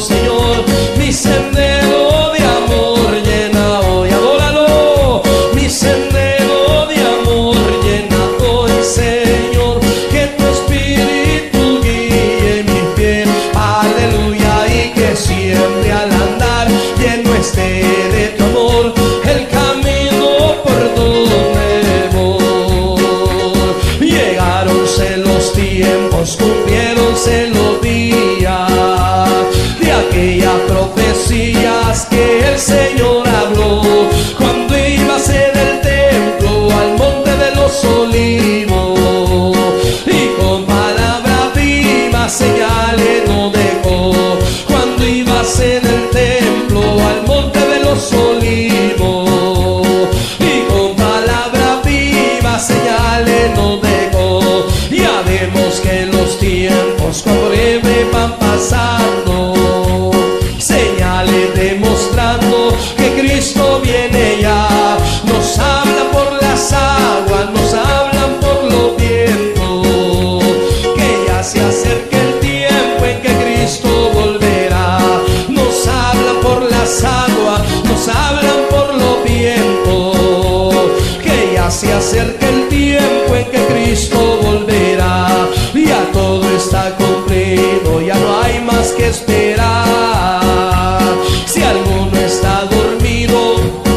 Señor, mi sendero de amor llena hoy. Adóralo, mi sendero de amor llena hoy, Señor, que tu espíritu guíe mi pie, aleluya, y que siempre al andar lleno esté de tu amor el camino por donde voy. Llegaronse los tiempos, cumpliéronse los días de aquellas profecías que el Señor habló cuando iba a ser el templo al monte de los olivos, y con palabra viva señales no dejó cuando iba a ser el templo al monte de los olivos, y con palabra viva señales no dejó. Ya vemos que los tiempos con breve van pasando, señales demostrando que Cristo viene ya. Nos habla por las aguas, nos hablan por los vientos, que ya se acerca el tiempo en que Cristo volverá. Nos hablan por las aguas, nos hablan por los vientos, que ya se acerca el tiempo en que Cristo volverá. Ya todo está cumplido, ya no hay más que esperar. Si alguno está dormido,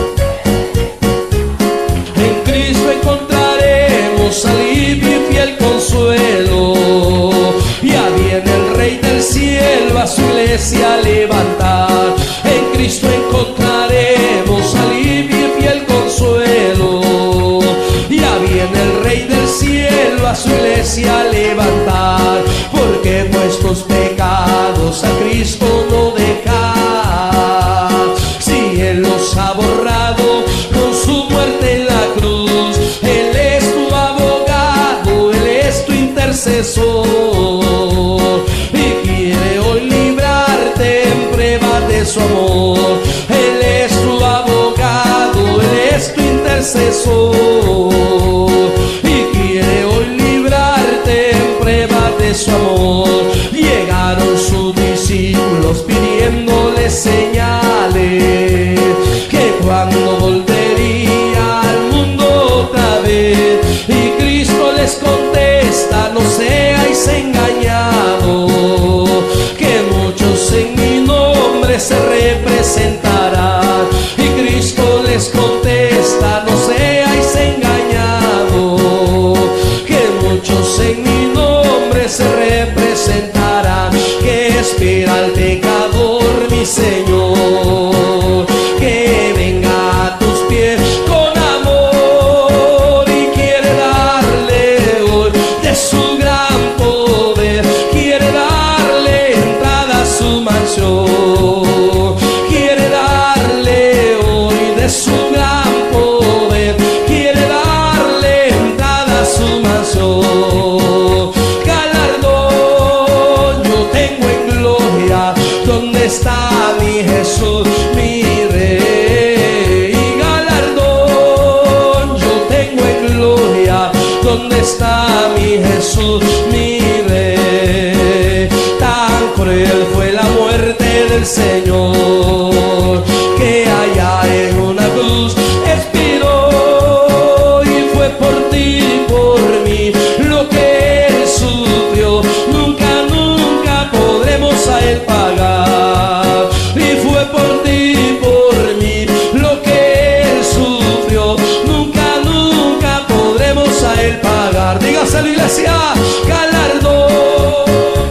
en Cristo encontraremos alivio y fiel consuelo. Ya viene el Rey del cielo a su iglesia a levantar. En Cristo encontraremos alivio y fiel consuelo. Ya viene el Rey del cielo a su iglesia a levantar, porque vuestros pecados a Cristo no dejar. Si Él los ha borrado con su muerte en la cruz, Él es tu abogado, Él es tu intercesor, y quiere hoy librarte en prueba de su amor. Él es tu abogado, Él es tu intercesor, y quiere hoy librarte en prueba de su amor. Llegaron sus discípulos pidiéndole señales, que cuando volvería al mundo otra vez, y Cristo les contesta: no seáis engañados, que muchos en mi nombre se representarán. Y Cristo les contesta: no seáis engañados, que muchos en mi nombre se representarán. Que espera el pecador, mi Señor, que venga a tus pies con amor, y quiere darle hoy de su gran poder, quiere darle entrada a su mansión, quiere darle hoy de su gran poder, quiere darle entrada a su mansión. Galardón yo tengo en gloria, ¿dónde está mi Jesús, mi Rey? Y galardón yo tengo en gloria, ¿dónde está mi Jesús, mi Rey? Tan cruel fue la muerte del Señor, que allá en una cruz expiró, y fue por ti y por mí lo que Él sufrió. Nunca, nunca podremos a Él pagar, y fue por ti y por mí lo que Él sufrió. Nunca, nunca podremos a Él pagar. Dígaselo, iglesia. Galardón,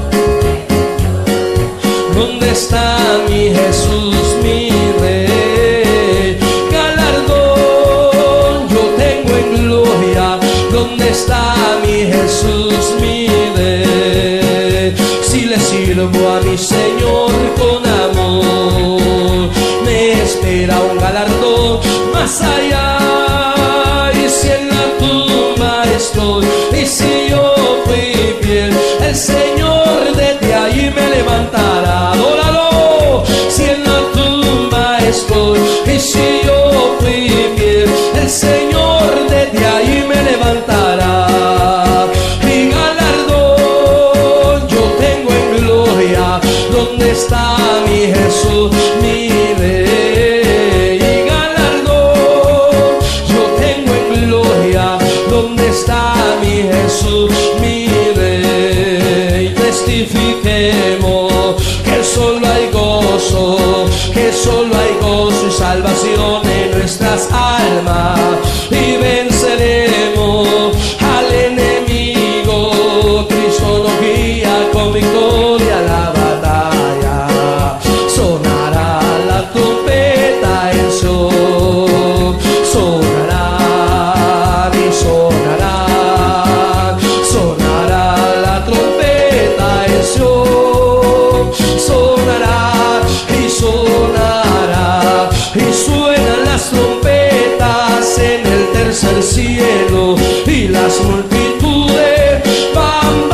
¿dónde está mi Jesús, mi Rey? Galardón yo tengo en gloria, ¿dónde está mi Jesús, mi Rey? Si le sirvo a mi Señor con amor, me espera un galardón más allá. Y si en la tumba estoy, y si yo fui fiel, el Señor desde ahí me levantará. Adóralo. Si en la tumba estoy, y si yo fui fiel, el Señor desde ahí me levantará. Mi galardón yo tengo en gloria, ¿dónde está mi que solo hay gozo y salvación en nuestras almas, y venceremos al enemigo. Cristo nos guía con victoria a la batalla. Sonará la trompeta en Sion, sonará y sonará, sonará la trompeta en Sion, sonará y sonará, y suenan las trompetas en el tercer cielo, y las multitudes van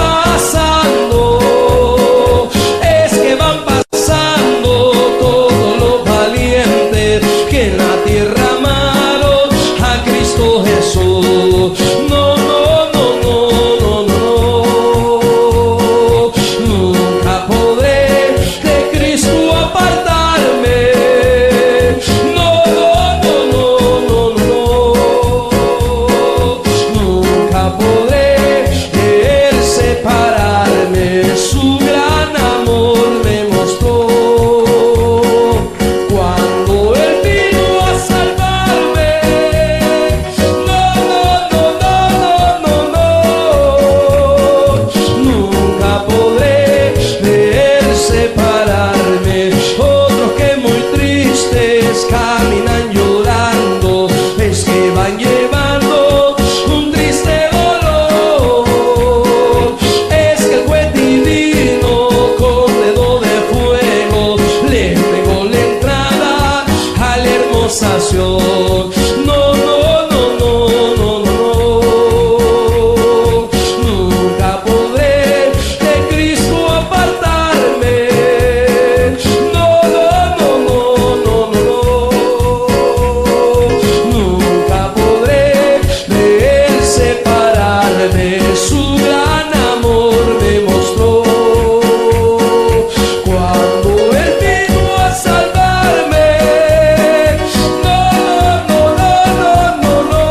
pasando. Es que van pasando todos los valientes que en la tierra amaron a Cristo Jesús. No, no, no, no, no, no, nunca podré de Cristo apartarme. No, no, no, no, no, no, nunca podré de Él separarme. Su gran amor me mostró cuando Él vino a salvarme. No, no, no, no, no, no, nunca podré de Él separarme. Otros que muy tristes caminan llorando, es que van llevando un triste dolor. Es que el juez divino con dedo de fuego le negó la entrada a la hermosa Sion. No, no, no, no, no, no, nunca podré de Cristo apartarme. No, no, no, no, no, no, nunca podré de Él separarme. Su gran amor me mostró cuando Él vino a salvarme. No, no, no, no, no,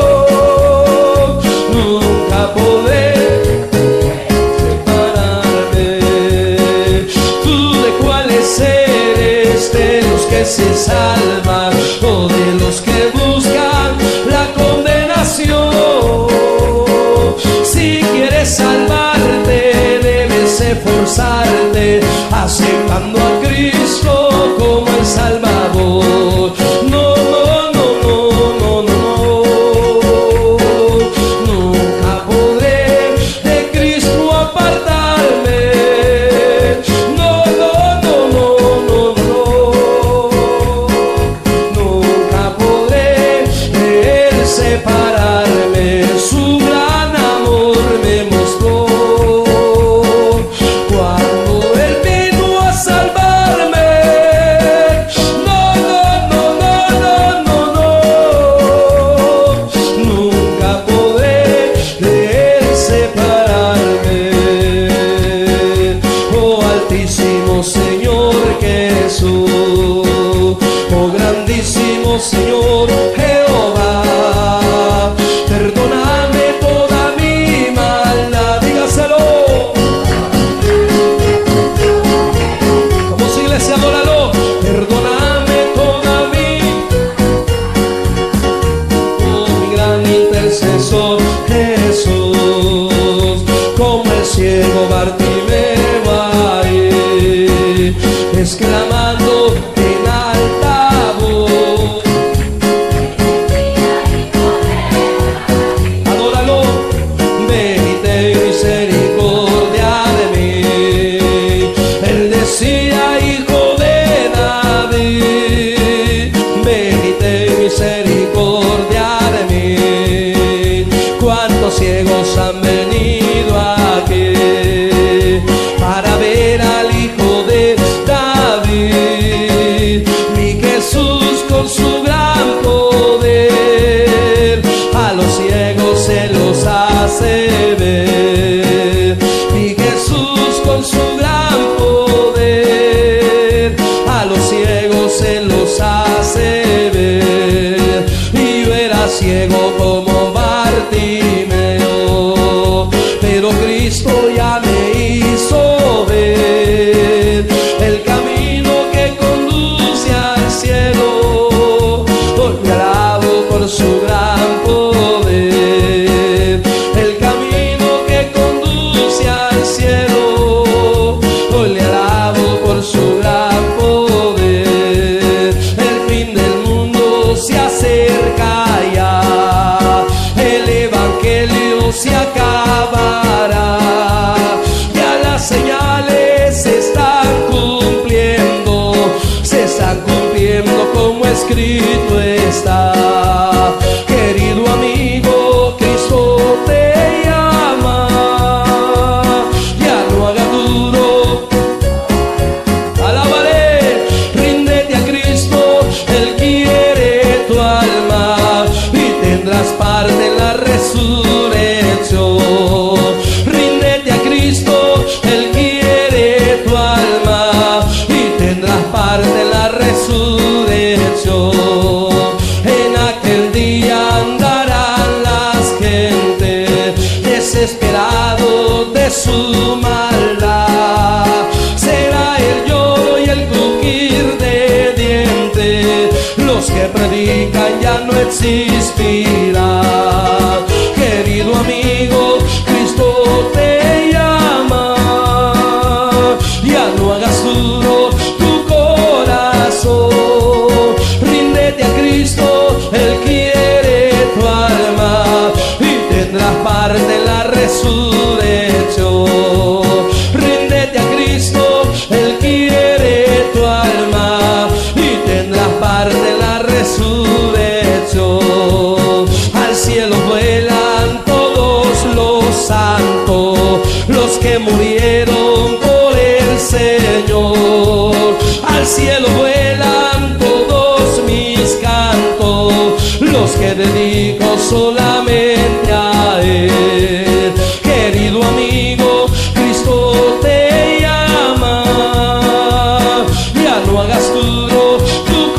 no, nunca podré separarme. ¿Tú de cuáles eres? ¿De los que se salvan o de los que buscan la condenación? Si quieres salvarte, debes esforzarte, aceptando a Cristo como el Salvador. No, no, no, no, no, no, nunca podré de Cristo apartarme. No, no, no, no, no, no, nunca podré de Él separarme. Su gran amor me mostró cuando Él vino a salvarme. No, no, no, no, no, no, nunca podré de Él separarme. Oh altísimo Señor Jesús, oh grandísimo Señor Jehová, perdóname toda mi maldad. Dígaselo. Como si iglesia, adóralo. Perdóname toda oh mi gran intercesor Jesús, como el ciego Bartimeo ahí, exclamando en alta voz. escrito está. Querido amigo, Cristo te llama. Ya no hagas duro, alábale, ríndete a Cristo, Él quiere tu alma y tendrás parte en la resurrección. Ríndete a Cristo, Él quiere tu alma y tendrás parte en la resurrección. En aquel día andarán las gentes desesperados de su maldad. Será el lloro y el crujir de dientes, los que predican ya no existirán. Querido amigo, Cristo te llama. Ya no hagas duro tu corazón. Ríndete a Cristo, Él quiere tu alma y tendrás parte en la resurrección. Ríndete a Cristo, Él quiere tu alma y tendrás parte en la resurrección. Al cielo vuelan todos los santos, los que murieron por el Señor. Al cielo vuelan todos mis cantos, los que dedico solamente a Él. Querido amigo, Cristo te llama. Ya no hagas duro tu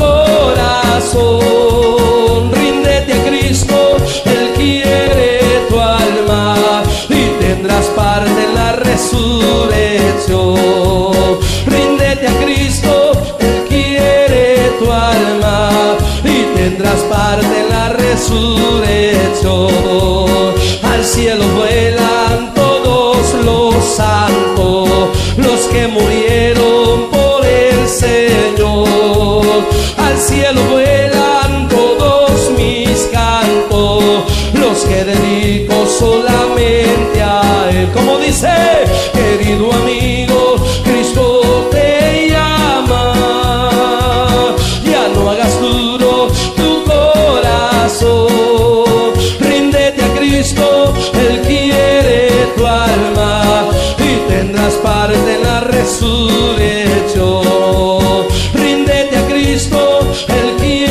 corazón. Ríndete a Cristo, Él quiere tu alma y tendrás parte en la resurrección. Ríndete a Cristo, Él quiere tu alma y tendrás parte en la resurrección. Al cielo vuelan todos los santos, los que murieron por el Señor. Al cielo vuelan todos mis cantos, los que dedico solamente a Él. Como dice, querido amigo, Cristo te llama. Ya no hagas duro tu corazón. Ríndete a Cristo, Él quiere tu alma y tendrás parte en la resurrección. Ríndete a Cristo, Él quiere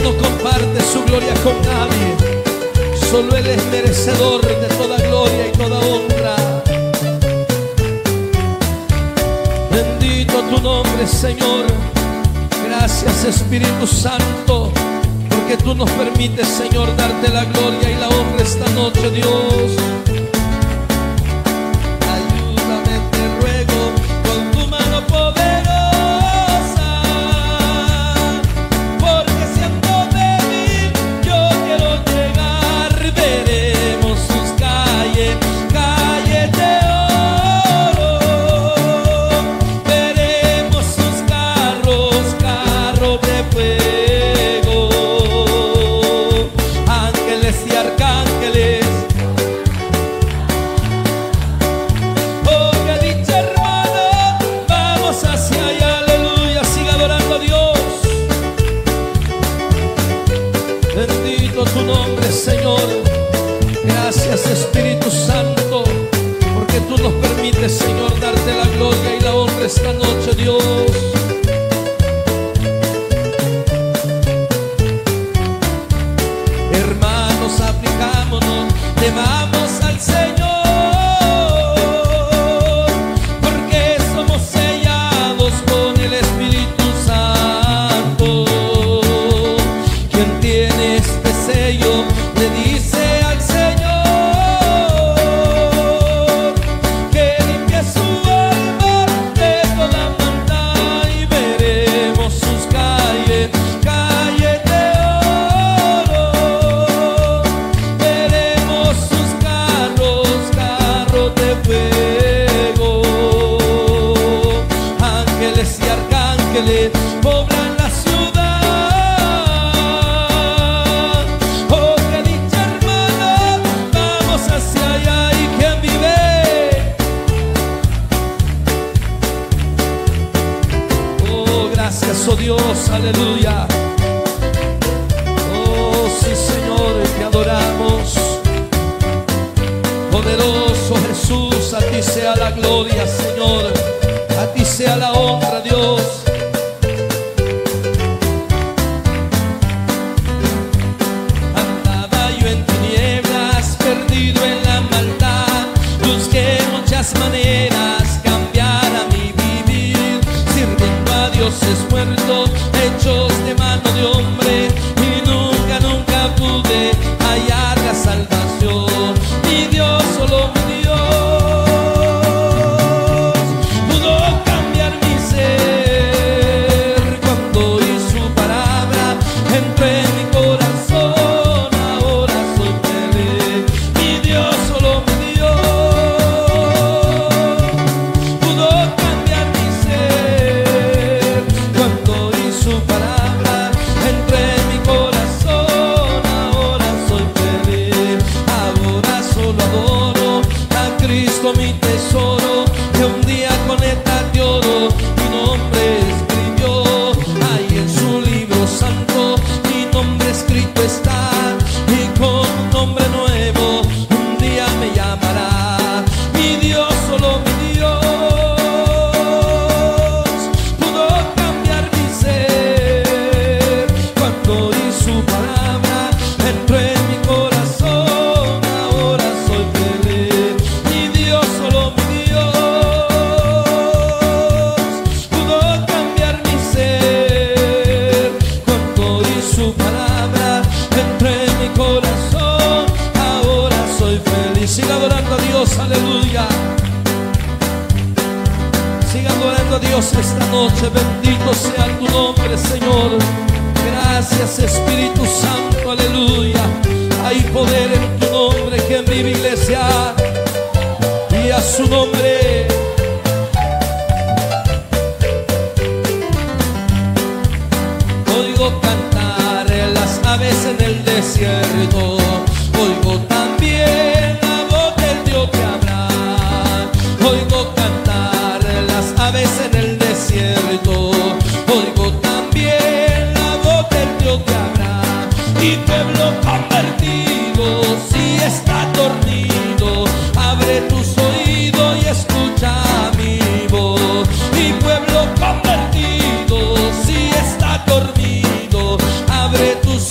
no comparte su gloria con nadie. Solo Él es merecedor de toda gloria y toda honra. Bendito tu nombre, Señor. Gracias, Espíritu Santo, porque tú nos permites, Señor, darte la gloria y la honra esta noche, Dios. Ayúdame, te ruego, con tu mano poderosa, porque siendo débil yo quiero llegar. Veremos sus calles, calles de oro. Veremos sus carros, carros de fuego. Ángeles y arcángeles. Oh, qué dicha, hermano. Vamos hacia allá, aleluya. Siga adorando a Dios. Bendito tu nombre, Señor. Gracias, Espíritu Santo, porque tú nos permites, Señor, darte la gloria y la honra esta noche, Dios. Hermanos, aplicámonos, temamos al Señor, porque somos sellados con el Espíritu Santo. Quien tiene este sello le dice al Señor que limpie su alma de toda maldad, y veremos sus calles, calles de oro. Veremos sus carros, carros de fuego. Ángeles y arcángeles poblan la ciudad. Oh, qué dicha, hermano. Vamos hacia allá. ¿Y quién vive? Oh, gracias, oh Dios, aleluya. Oh, sí, Señor, te adoramos. Poderoso Jesús, a ti sea la gloria, Señor. A ti sea la honra, Dios. Andaba yo en tinieblas, perdido en la maldad. Busqué muchas maneras cambiar a mi vivir, sirviendo a dioses muertos, hechos de mano de hombre, y nunca, nunca pude hallar la salvación. Mi Dios, solo mi Dios, pudo cambiar mi ser cuando oí su palabra, entró en mi corazón, ahora soy feliz. Mi Dios, solo mi Dios, pudo cambiar mi ser cuando oí su palabra, entró en mi corazón, ahora soy feliz. Ahora solo adoro a Cristo, mi tesoro, que un día con esta de oro mi nombre escribió. Ahí en su libro santo mi nombre escrito está, y con un nombre nuevo un día me llamará. Mi Dios, solo mi Dios, pudo cambiar mi ser cuando oí su palabra, entró en mi corazón, ahora soy feliz. Mi Dios, solo mi Dios, pudo cambiar mi ser cuando oí su palabra, entró en mi corazón, ahora soy feliz. Siga adorando a Dios, aleluya. Siga adorando a Dios esta noche. Bendito sea tu nombre, Señor. Gracias, Espíritu Santo, aleluya. Hay poder en tu nombre, que en vive, iglesia, y a su nombre. Oigo cantar las aves en el desierto, oigo también la voz del Dios que Abraham. Oigo cantar las aves en el desierto, oigo también la voz del Dios que Abraham. Y pueblo convertido, si está dormido, abre tus oídos y escucha mi voz. Y pueblo convertido, si está dormido, abre tus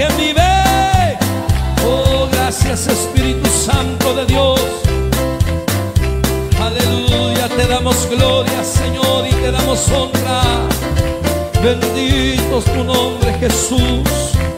quien vive. Oh, gracias Espíritu Santo de Dios. Aleluya, te damos gloria, Señor, y te damos honra. Bendito es tu nombre, Jesús.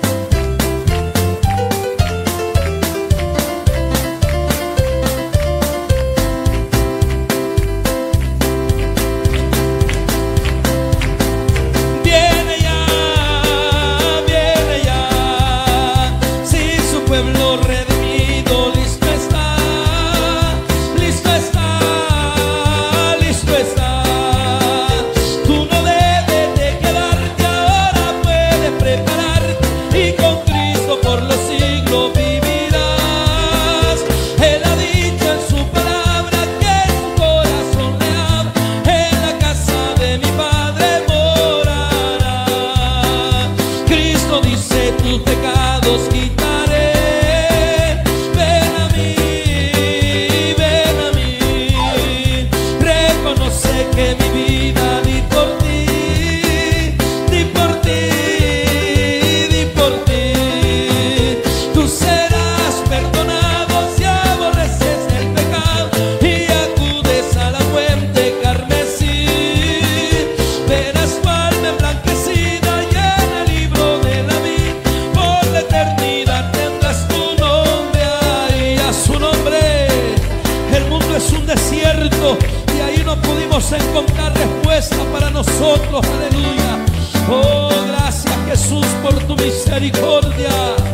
Y ahí no pudimos encontrar respuesta para nosotros, aleluya. Oh, gracias Jesús por tu misericordia.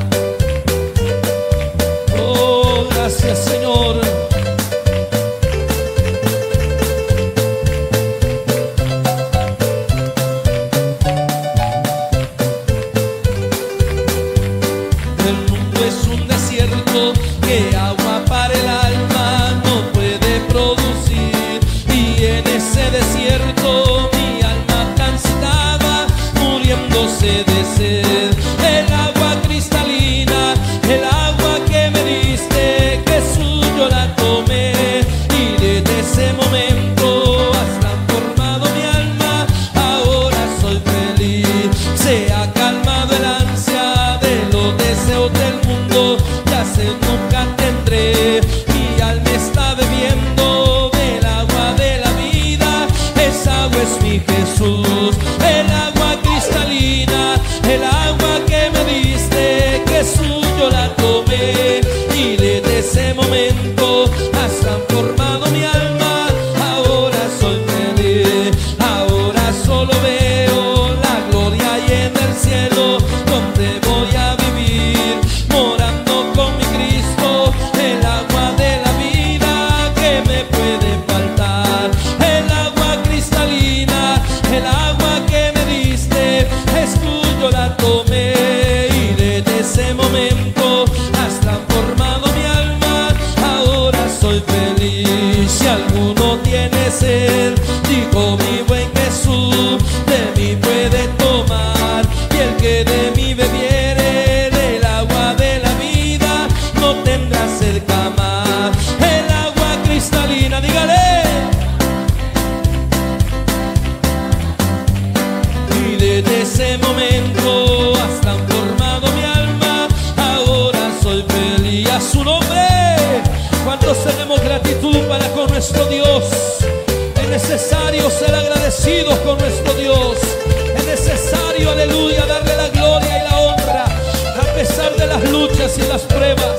Oh, gracias Señor. El mundo es un desierto que agua para el alma no puede producir, y en ese desierto mi alma cansada muriéndose de sed. El agua cristalina, el agua que me diste, Jesús, yo la tomé, y desde ese momento has transformado mi alma. Ahora soy feliz, se ha calmado el ansia de los deseos del mundo. Ya sé, nunca tendré, mi alma está bebiendo del agua de la vida. Esa agua es mi Jesús, el agua cristalina, el agua que me diste, Jesús, yo la tomé, y desde ese momento has transformado mi alma. Ahora soy feliz, ahora solo veo la gloria y en el cielo donde voy a vivir, morando con mi Cristo. El agua de la vida que me puede faltar, el agua cristalina, el agua que me diste, Jesús, yo la tomé, y desde ese momento has transformado mi alma. Ahora soy feliz. Si alguno tiene sed, dijo mi buen Jesús, de mí puede tomar, y el que de mí bebiere del agua de la vida no tendrá sed jamás. El agua cristalina, dígale. Y desde ese momento has transformado mi alma. Ahora soy feliz. A su nombre. ¿Cuántos tenemos gratitud para con nuestro Dios? Es necesario ser agradecidos con nuestro Dios. Es necesario, aleluya, darle la gloria y la honra a pesar de las luchas y las pruebas.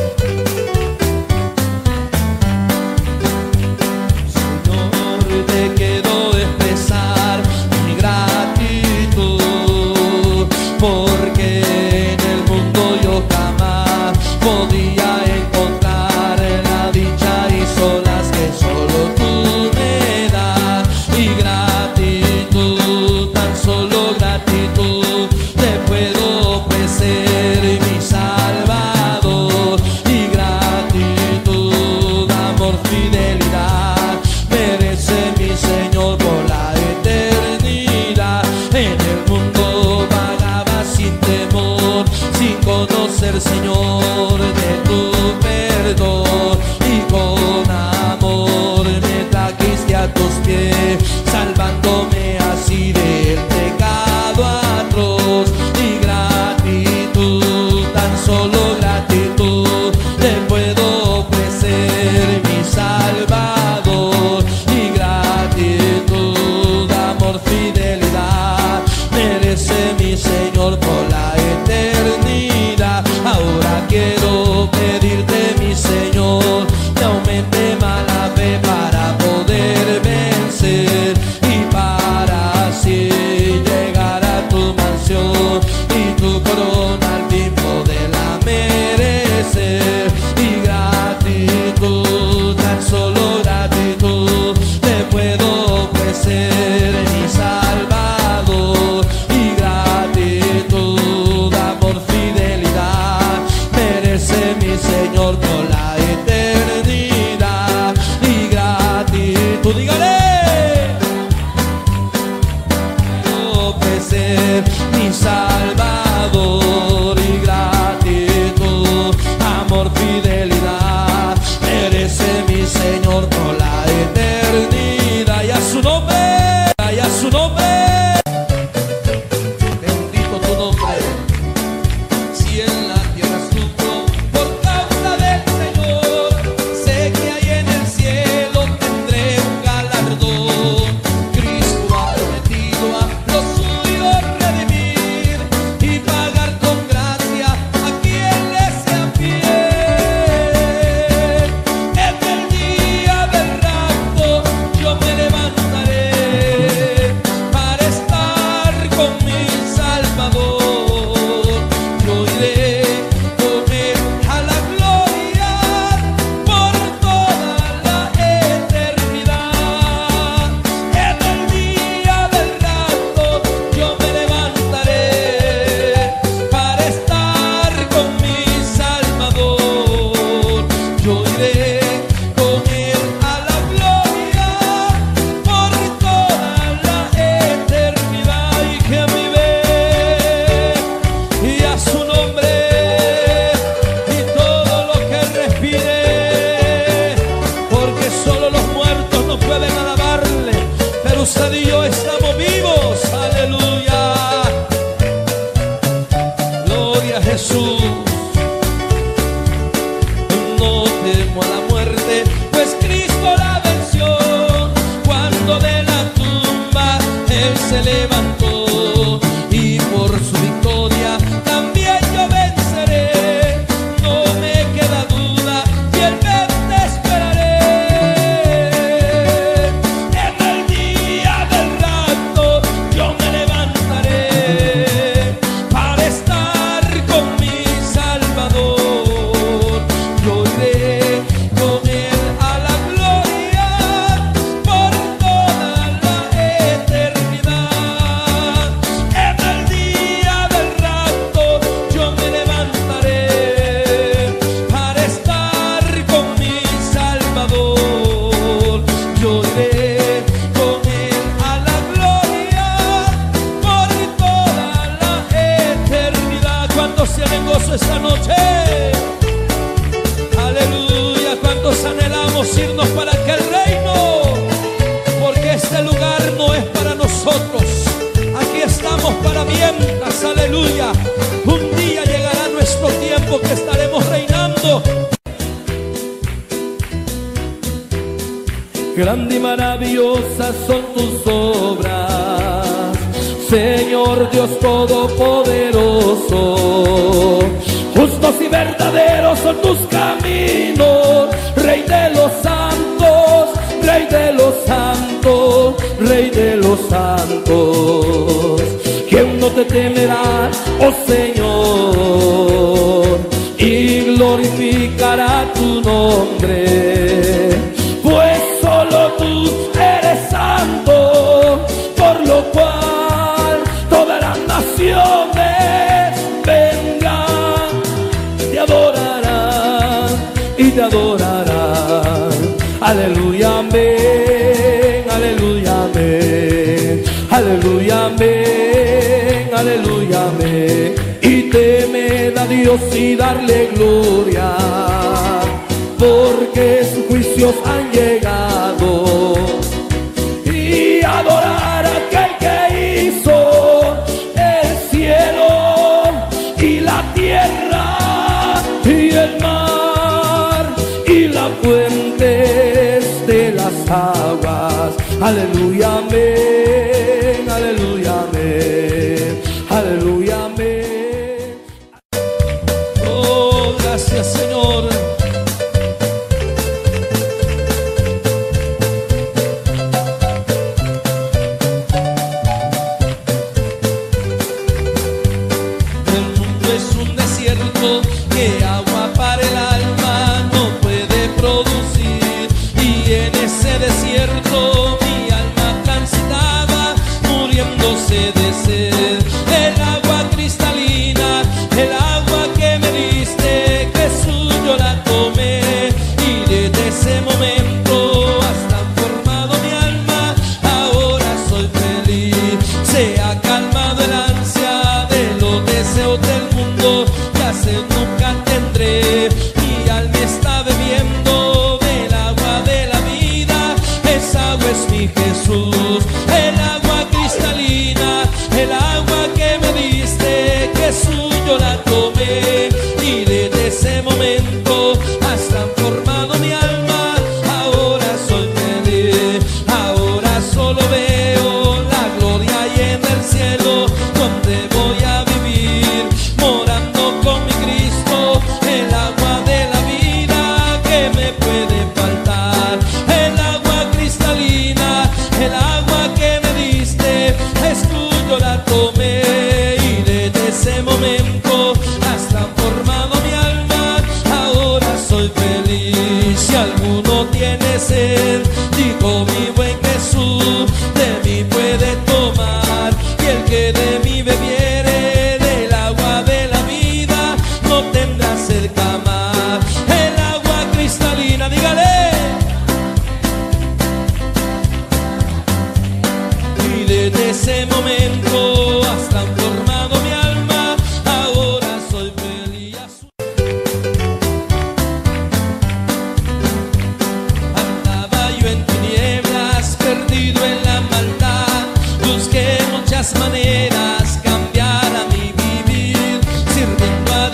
Señor, te quiero expresar mi gratitud, porque en el mundo yo jamás podía encontrar la dicha y solas que solo tú me das. Y gratitud, tan solo gratitud, te puedo ofrecer, mi Salvador. Y gratitud, amor, fidelidad, merece mi Señor por la eternidad. En el mundo vagaba sin temor, sin conocer, Señor, de tu perdón, y con amor me trajiste a tus pies, salvándome así del pecado atroz. Y gratitud, Jesús. No temo a la muerte, pues Cristo la venció. Cuando de la tumba Él se levantó, y por su victoria también yo venceré. No me queda duda, y Él me esperaré. En el día del rapto yo me levantaré para estar con mi Salvador. Yo iré con Él a la gloria por toda la eternidad. En el día del rapto yo me levantaré para estar con mi Salvador. Yo iré con Él a la gloria por toda la eternidad. ¿Cuántos tienen gozo esta noche? Aleluya. ¿Cuántos anhelamos irnos para aquel reino? Porque este lugar no es para nosotros. Aquí estamos para mientras. Aleluya. Un día llegará nuestro tiempo que estaremos reinando. Grande y maravillosas son tus obras, Señor Dios Todopoderoso. Justos y verdaderos son tus caminos, Rey de los santos, Rey de los santos, Rey de los santos. ¿Quién no te temerá, oh Señor, y glorificará tu nombre? Pues solo tú eres santo, por lo cual todas las naciones vengan, te adorarán y te adorarán. Aleluya, amén, aleluya, amén, aleluya, amén, aleluya, amén. Y temed a Dios y darle gloria, porque sus juicios han llegado. Y adorar a aquel que hizo el cielo y la tierra y el mar y las fuentes de las aguas. Aleluya, amén, aleluya, amén, aleluya, amén. Oh, gracias, Señor. Que agua para el alma no puede producir, y en ese desierto mi alma transitaba, muriéndose de sed. El agua cristalina, el agua que me diste, Jesús, yo la tomé, y desde ese momento has transformado mi alma. Ahora soy feliz, se ha calmado el ansia de los deseos del mundo. Nunca tendré, mi alma está bebiendo del agua de la vida. Esa agua es mi Jesús, el agua cristalina, el agua que me diste, Jesús, yo la tomé, y desde ese momento has transformado mi alma. Ahora soy feliz, ahora solo veo la gloria y en el cielo donde voy a vivir, morando con mi Cristo. El agua de la vida, que me puede faltar. El agua cristalina, el agua que me diste, Jesús, yo la tomé, y desde ese momento has transformado mi alma. Ahora soy feliz. Si alguno tiene sed, dijo mi buen Jesús, de mí puede tomar, y el que de mí bebiere del agua de la vida no tendrá sed jamás. El agua cristalina, dígale. Y desde ese momento has transformado mi alma. Ahora soy feliz.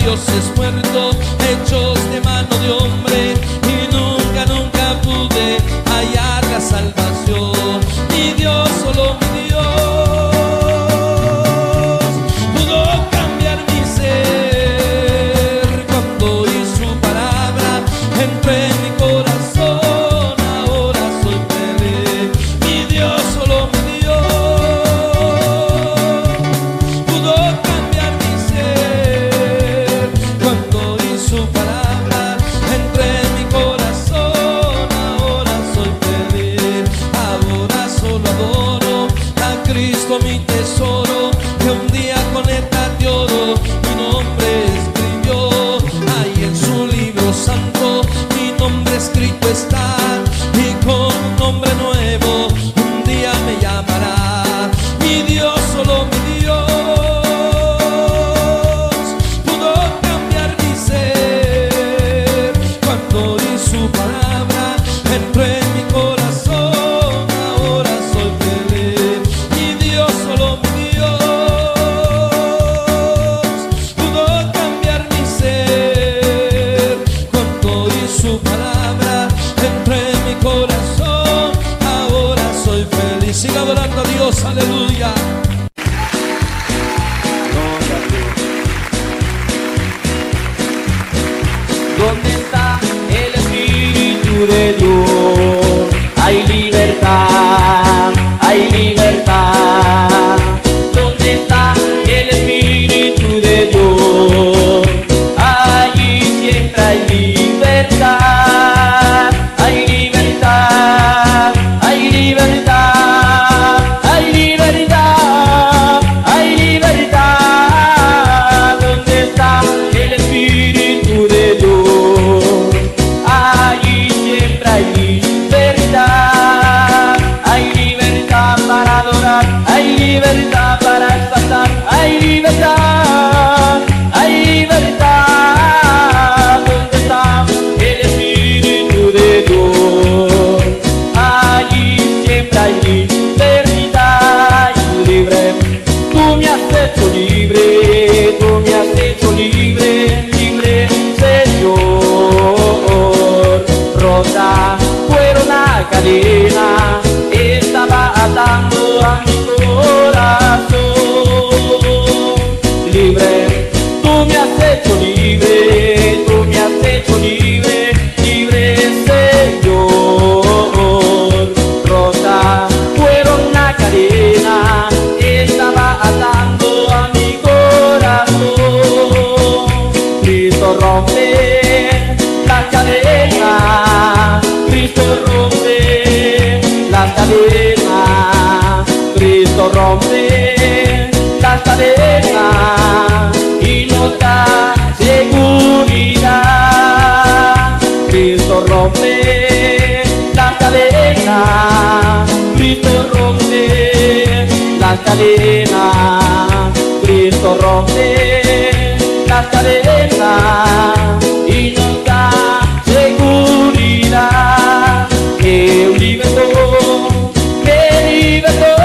dioses muertos, hechos de mano de hombre, y nunca, nunca pude hallar la salvación. Mi Dios, solo mi Dios, pudo cambiar mi ser cuando oí su palabra, entró en mi corazón, ahora soy feliz. Mi Dios, solo mi Dios, pudo cambiar mi ser cuando oí su palabra, entró en mi corazón, ahora soy feliz. Ahora solo adoro a Cristo mi tesoro, que un día con étal de oro mi nombre escribió. Ahí en su libro santo mi nombre escrito está, y con un nombre nuevo un día me llamará. Mi Dios, solo mi Dios, pudo cambiar mi ser cuando oí su palabra, entró en mi corazón, ahora soy feliz. Mi Dios, solo mi Dios, pudo cambiar mi ser cuando oí su palabra, entró en mi corazón, ahora soy feliz. Siga adorando a Dios, aleluya. ¿Dónde está el Espíritu de Dios? Hay libertad, hay libertad. ¿Dónde está el Espíritu de Dios? Allí siempre hay libertad, hay libertad, hay libertad, hay libertad, hay libertad. ¿Dónde está el Espíritu de Dios? Allí siempre hay libertad, hay libertad para adorar, hay libertad para exaltar, hay libertad, hay libertad. ¿Dónde está el Espíritu de Dios? Allí siempre hay libertad, y libre. Tú me has hecho libre, tú me has hecho libre, libre, Señor. Rota fuera una cadena, estaba atando a mi corazón. Libre, tú me has hecho libre, tú me has hecho libre, libre, Señor. Rota fuera una cadena, estaba atando a mi corazón. Cristo rompe las cadenas, Cristo rompe las cadenas, Cristo rompe las cadenas y nos da seguridad. Cristo rompe las cadenas, Cristo rompe las cadenas, Cristo rompe las cadenas y nos da seguridad. Que libertó, de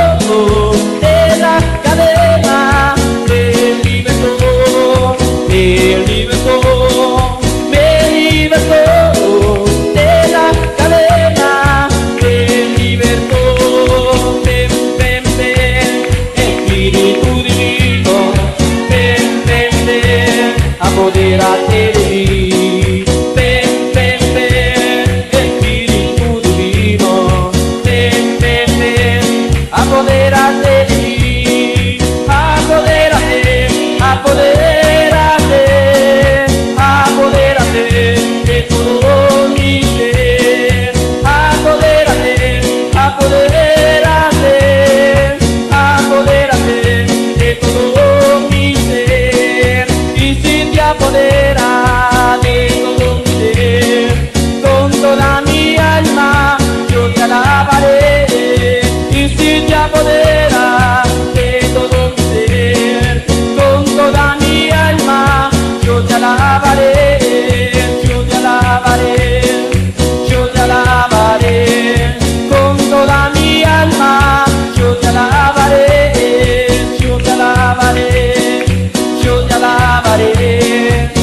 las cadenas, que libertó, me libertó, me libertó de las cadenas, me libertó. Ven, ven, ven, Espíritu divino, ven, ven, ven, apodérate de mí. Ven, ven, ven, Espíritu divino, ven, ven, ven, apodérate de mí. Apodérate, apodérate, apodérate de todo mi ser. Apodérate, apodérate, apodérate de todo mi ser. Y si te apoderas de todo mi ser, con toda mi alma yo te alabaré. Y si te apoderas de todo mi ser, con toda mi alma yo te alabaré, yo te alabaré, yo te alabaré. Con toda mi alma yo te alabaré, yo te alabaré, yo te alabaré.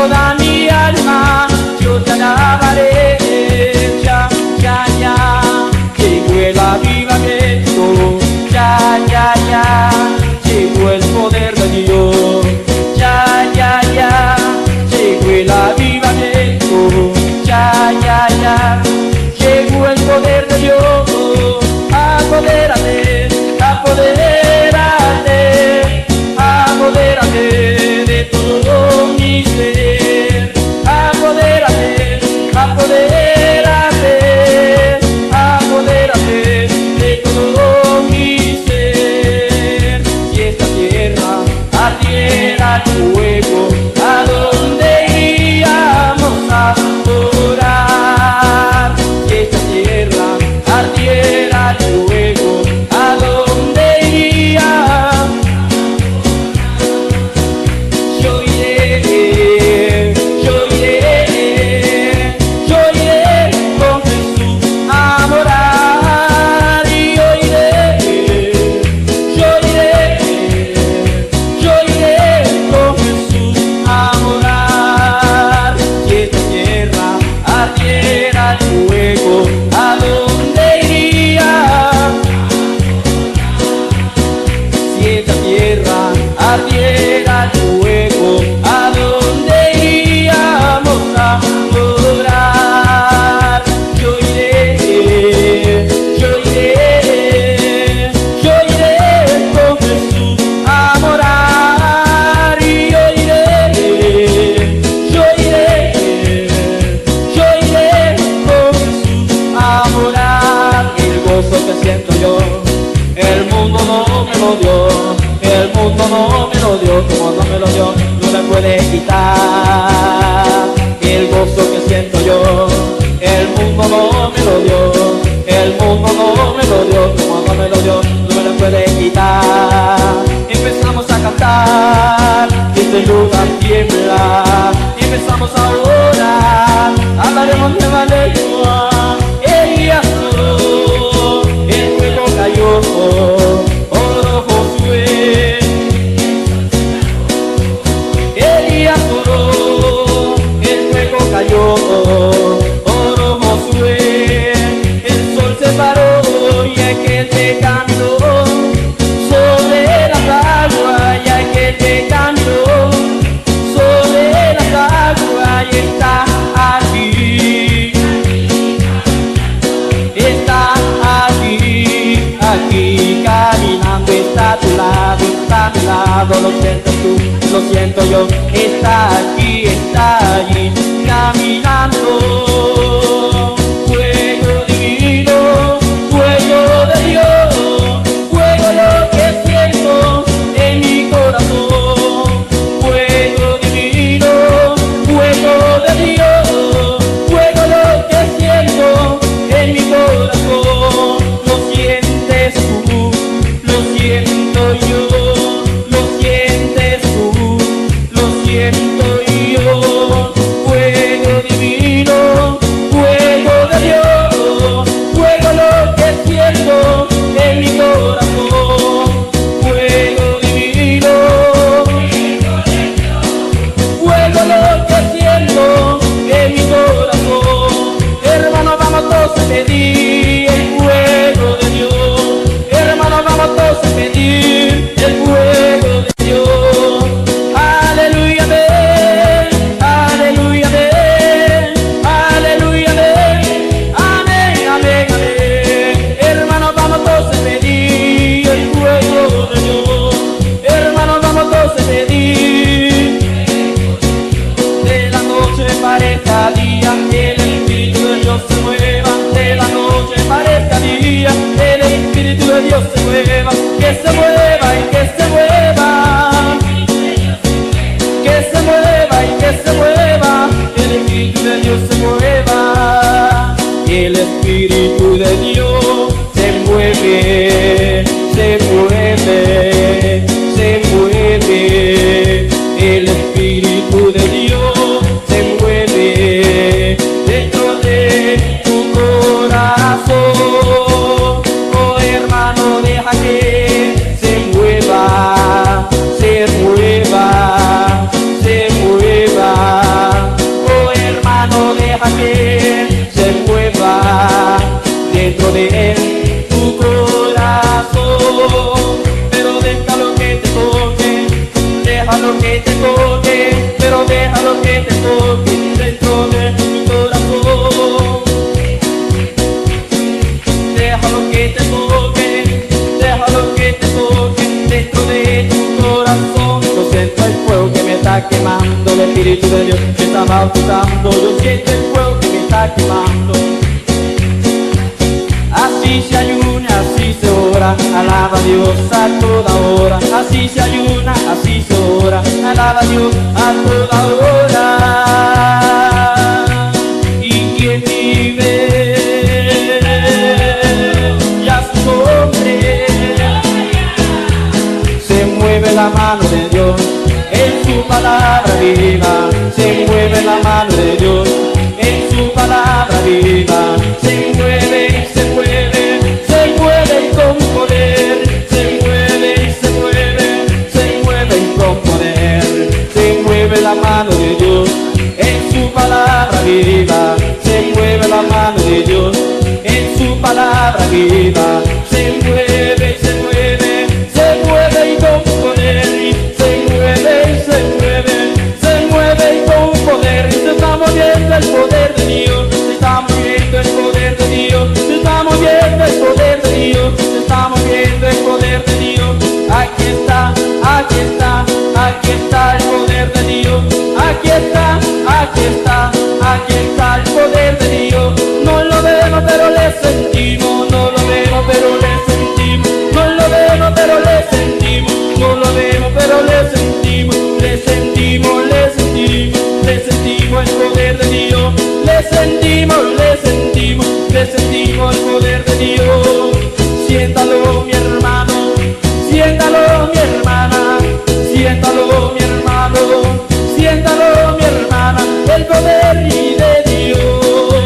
toda mi alma yo te alabaré. Ya, ya, ya, llegó el avivamiento. Ya, ya, ya, llegó el poder de Dios. Ya, ya, ya, llegó el avivamiento. Ya, ya, ya, llegó el poder de Dios. Apodérate, apodérate, apodérate de todo mi ser. Apodérate, apodérate, apodérate de todo mi ser. Si esta tierra ardiera en fuego, ¿a dónde iríamos a adorar? Si esta tierra ardiera en fuego, ¿a dónde iría? Yo iré, yo iré, yo iré con Jesús a morar. Y yo iré, yo iré, yo iré con Jesús a morar. Si esta tierra ardiera en fuego, ¿a dónde iría? Si esta tierra ardiera en fuego, ¿a dónde iríamos a adorar? Yo iré, yo iré, yo iré con Jesús a morar. Y yo iré, yo iré, yo iré con Jesús a morar. El gozo que siento yo, el mundo no me lo dio. El mundo no me lo dio, como no me lo dio, no me puede quitar. El gozo que siento yo, el mundo no me lo dio. El mundo no me lo dio, como no me lo dio, no me lo puede quitar. Empezamos a cantar, y este lugar tiembla. Empezamos a orar, hablaremos nueva lengua. Elías oró, el fuego cayó. Oró Josué, Elías oró, el fuego cayó. Oró Josué, el sol se paró y aquel que caminó sobre las aguas, y aquel que caminó sobre las aguas y está aquí. Está aquí, aquí caminando, está a tu lado, está a mi lado. Lo siento tú, lo siento yo, está aquí, está allí, caminando. Fuego divino, fuego de Dios, fuego lo que siento en mi corazón. Fuego divino, fuego de Dios, fuego lo que siento en mi corazón. Lo sientes tú, lo siento yo, lo sientes tú, lo siento yo. Fuego divino, fuego de Dios, fuego lo que siento en mi corazón. Fuego divino, fuego lo que siento en mi corazón. Hermano, vamos todos a pedir el fuego de Dios. Hermano, vamos todos a pedir el fuego de Dios. Aleluya, amén, aleluya, amén, aleluya, amén, amén, amén, amén. Hermano, vamos todos a pedir el fuego de Dios. Hermano, vamos todos a pedir. De la noche parezca día, el Espíritu de Dios se mueva. De la noche parezca día, el Espíritu de Dios se mueva. Que se mueva y que se mueva, que se mueva y que se mueva. El Espíritu de Dios se mueva. El Espíritu de Dios se mueve, se mueve, se mueve. El Espíritu de Dios se mueve dentro de tu corazón. Oh hermano, deja que se mueva, se mueva, se mueva. Santo, el Espíritu de Dios me está bautizando. Yo siento el fuego que me está quemando. Así se ayuna, así se ora, alaba a Dios a toda hora. Así se ayuna, así se ora, alaba a Dios a toda hora. Y quien vive y a su nombre, se mueve la mano de Dios, en su palabra viva. Se mueve la mano de Dios, en su palabra viva. Se mueve, se mueve, se mueve con poder. Se mueve, se mueve, se mueve con poder. Se mueve la mano de Dios, en su palabra viva. Se mueve la mano de Dios, en su palabra viva. Se mueve, se mueve, se mueve y con poder. Se mueve, se mueve, se mueve y con poder. Se está moviendo el poder de Dios. Se está moviendo el poder de Dios. Se está moviendo el poder de Dios. Se está moviendo el poder de Dios. Aquí está, aquí está, aquí está el poder de Dios. Aquí está, aquí está, aquí está el poder de Dios. No lo vemos pero le sentimos. No lo vemos pero le sentimos. No lo vemos pero le sentimos. No lo vemos pero le sentimos. Le sentimos, le sentimos. Le sentimos el poder de Dios. Le sentimos, le sentimos. Le sentimos el poder de Dios. Siéntalo mi hermano, siéntalo mi hermana. Siéntalo mi hermano, siéntalo mi hermana. El poder de Dios,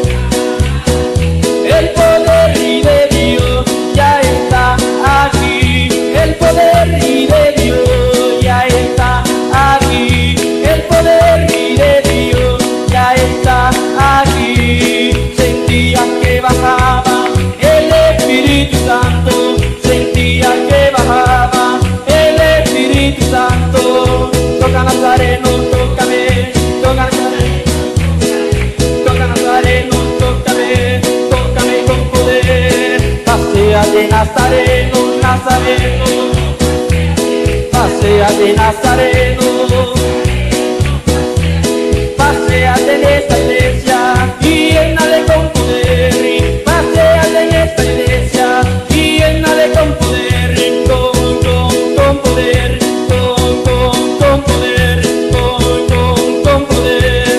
el poder de Dios ya está aquí. El poder de Dios ya está aquí. El poder de Dios ya está aquí. Sentía que bajaba el Espíritu Santo. Sentía que bajaba el Espíritu Santo. Toca Nazareno, tócame. Toca Nazareno, toca Nazareno, tócame. Tócame con poder. Paséate Nazareno, Nazareno. Paséate Nazareno. Paséate en esta iglesia y llénale con poder. Paséate en esta iglesia y llénale con poder. Con poder, con poder, con poder.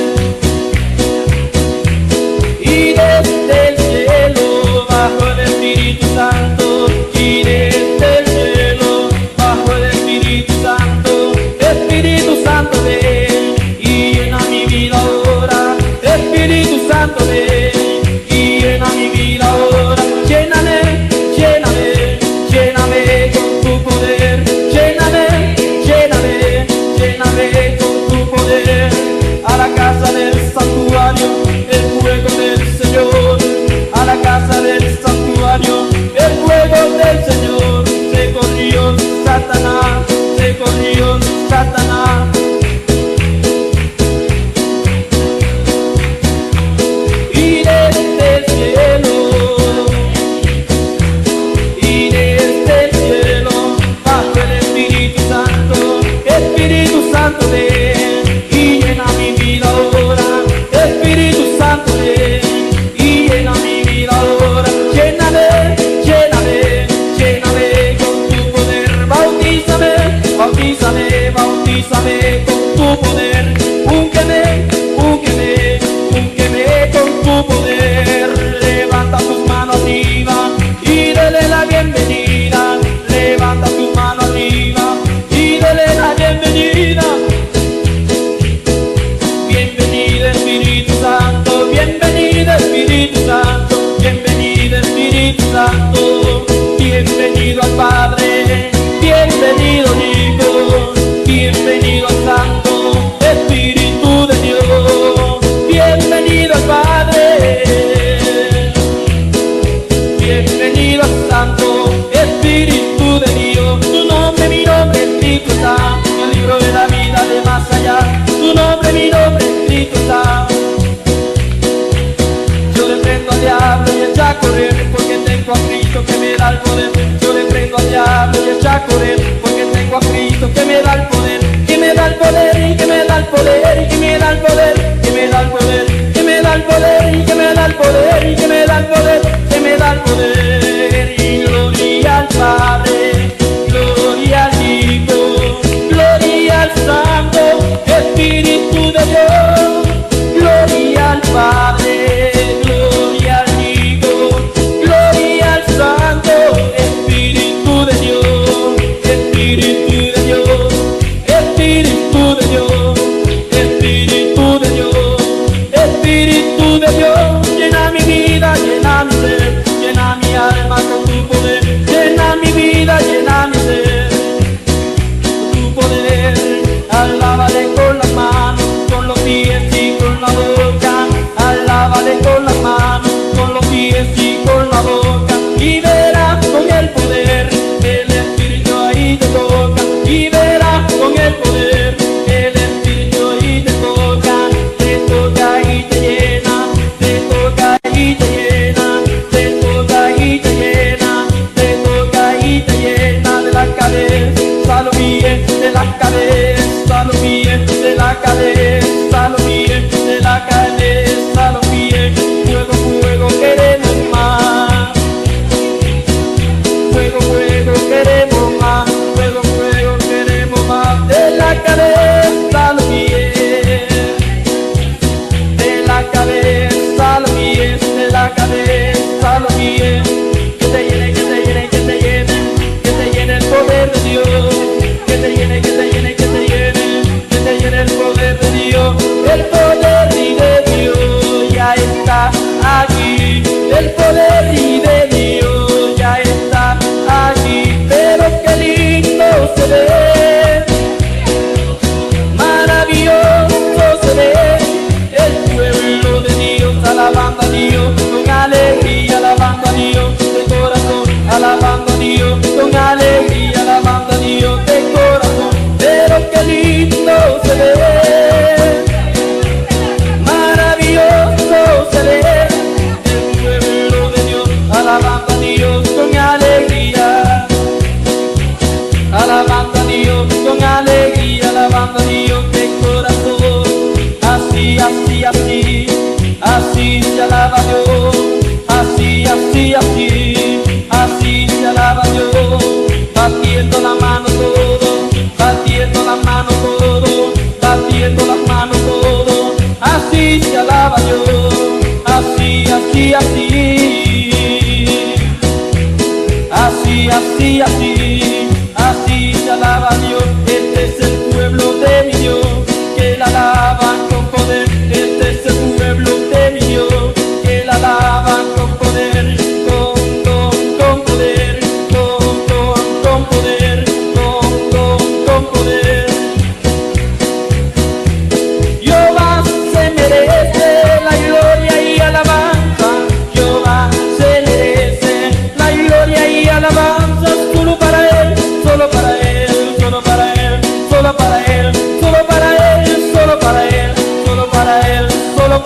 Y desde el cielo bajo el Espíritu Santo. Y desde el cielo bajo el Espíritu Santo. Espíritu Santo ven y llena mi vida ahora. Espíritu Santo ven y llena mi vida ahora. Lléname, lléname, lléname con tu poder. Lléname, lléname, lléname con tu poder. A la casa del santuario, el fuego del Señor. A la casa del santuario, el fuego del Señor. Se corrió Satanás, se corrió Satanás. Y desde el cielo, y desde el cielo, bajo el Espíritu Santo. Espíritu Santo ven y llena mi vida ahora. Espíritu Santo ven y llena mi vida ahora. Lléname, lléname, lléname con tu poder. Bautízame, bautízame, bautízame con tu poder. Úngeme, úngeme, úngeme con tu poder. Levanta tus manos arriba y dale la bienvenida. Levanta tus manos arriba y dale la bienvenida. Bienvenido Espíritu Santo, bienvenido Espíritu Santo, bienvenido Espíritu Santo. Bienvenido al Padre, bienvenido al Hijo, bienvenido al Santo Espíritu de Dios. Bienvenido al Padre, bienvenido al Santo Espíritu de Dios. Tu nombre, mi nombre escrito está en el libro de la vida de más allá. Tu nombre, mi nombre escrito está. Yo le prendo al diablo y echa a correr, porque tengo a Cristo que me da el poder. Yo le prendo al diablo y echa a correr, porque tengo a Cristo que me da el poder, que me da el poder y que me da el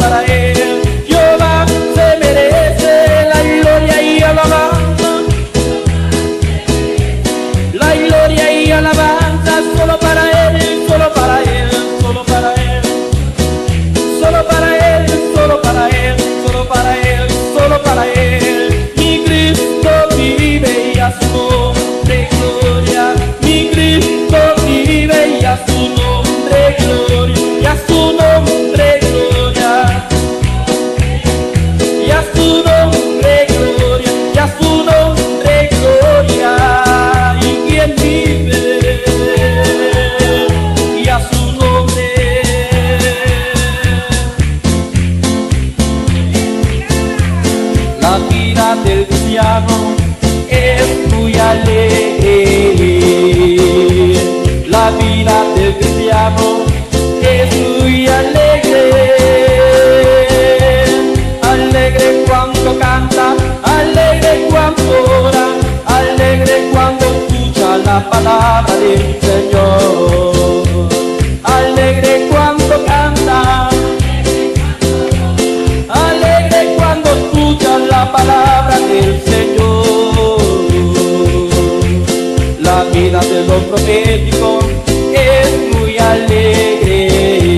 para Él. Jehová se merece la gloria y alabanza. La gloria y alabanza solo para Él, solo para Él, solo para Él. Solo para Él, solo para Él, solo para Él, solo para Él. Mi Cristo vive y a su nombre gloria. Mi Cristo vive y a su nombre gloria. Y a su nombre gloria. Y a su nombre gloria. Y a su nombre gloria. ¿Y quién vive? Y a su nombre. La vida del cristiano es muy alegre. La vida del cristiano es muy alegre. Alegre cuando canta, alegre cuando ora, alegre cuando escucha la palabra del Señor. Alegre cuando canta, alegre cuando escucha la palabra del Señor. La vida de los proféticos es muy alegre.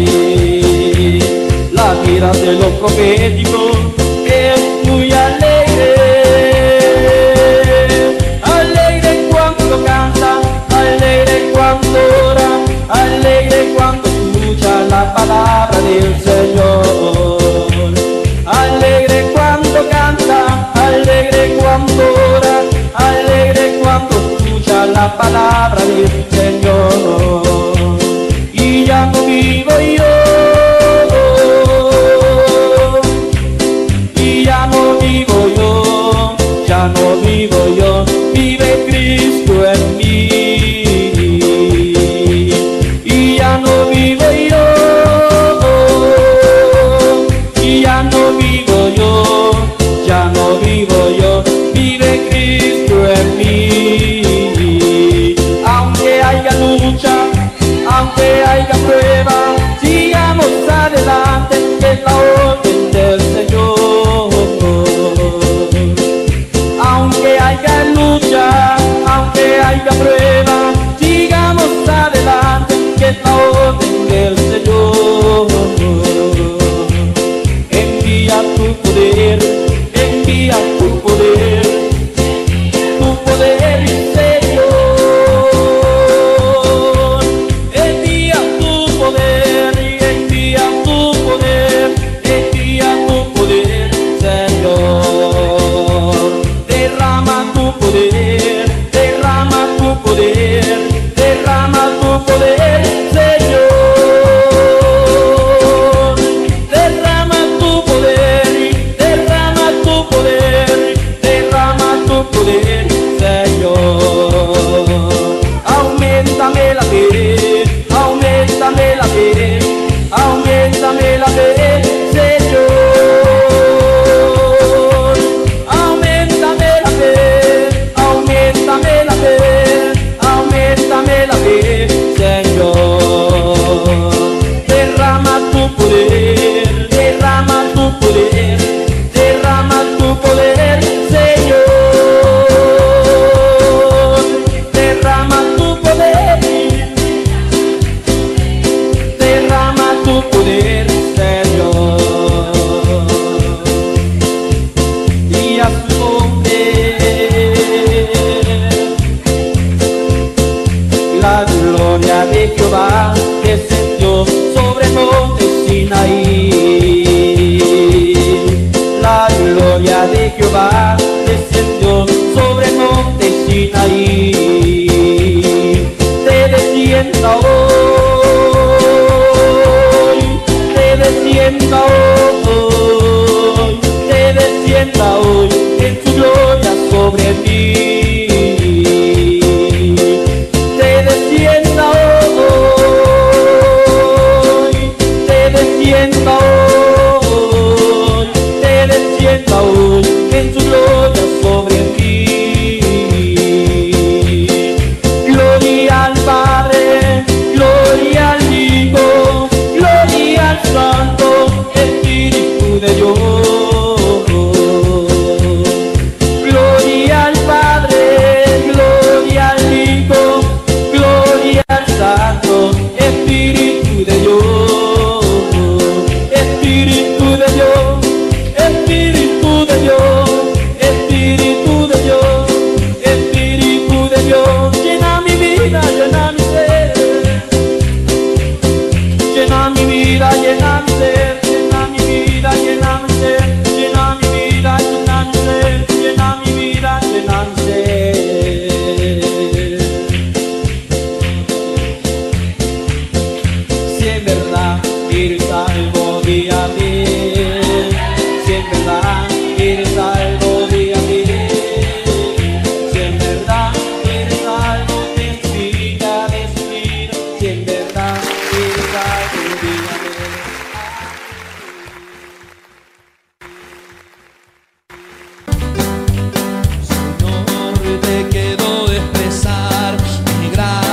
La vida de los proféticos es muy alegre. Alegre cuando canta, alegre cuando ora, alegre cuando escucha la palabra del Señor. Alegre cuando canta, alegre cuando ora, alegre cuando escucha la palabra del Señor. Y ya no vivo yo, y ya no vivo yo, ya no vivo yo, vive Cristo en mí. Y ya no vivo yo, y ya no vivo yo, ya no vivo yo, vive Cristo en mí. Aunque haya lucha, aunque haya prueba, sigamos adelante, que es la orden del Señor. Aunque haya lucha, aunque haya prueba, sigamos adelante, que es la orden del Señor. Envía tu poder, envía tu poder, Señor. Envía tu poder y envía tu poder, envía tu poder, Señor. Derrama tu poder, derrama tu poder, derrama tu poder, Señor. Derrama tu poder, derrama tu poder, derrama tu poder, Señor. Auméntame la fe, auméntame la fe, auméntame la fe, Señor. Auméntame la fe, auméntame la fe, auméntame la fe, Señor. Derrama tu poder, derrama tu poder, derrama tu poder, Señor. Derrama tu poder, derrama tu poder, Señor. Y a su nombre la gloria de Jehová descendió sobre el monte Sinaí. La gloria de Jehová descendió sobre el monte Sinaí. Te descienda hoy, te descienda hoy, te descienda hoy en su gloria sobre ti. Te descienda hoy, te descienda hoy, te descienda hoy en su gloria vida, llena mi ser, llena mi vida, llena mi ser, llena mi vida, llena mi ser, llena mi vida, llena mi ser. Si en verdad eres algo día a día, si en verdad eres algo día a día, si en verdad eres algo que inspira, respira, si en verdad eres algo día a día. Señor, te quiero expresar mi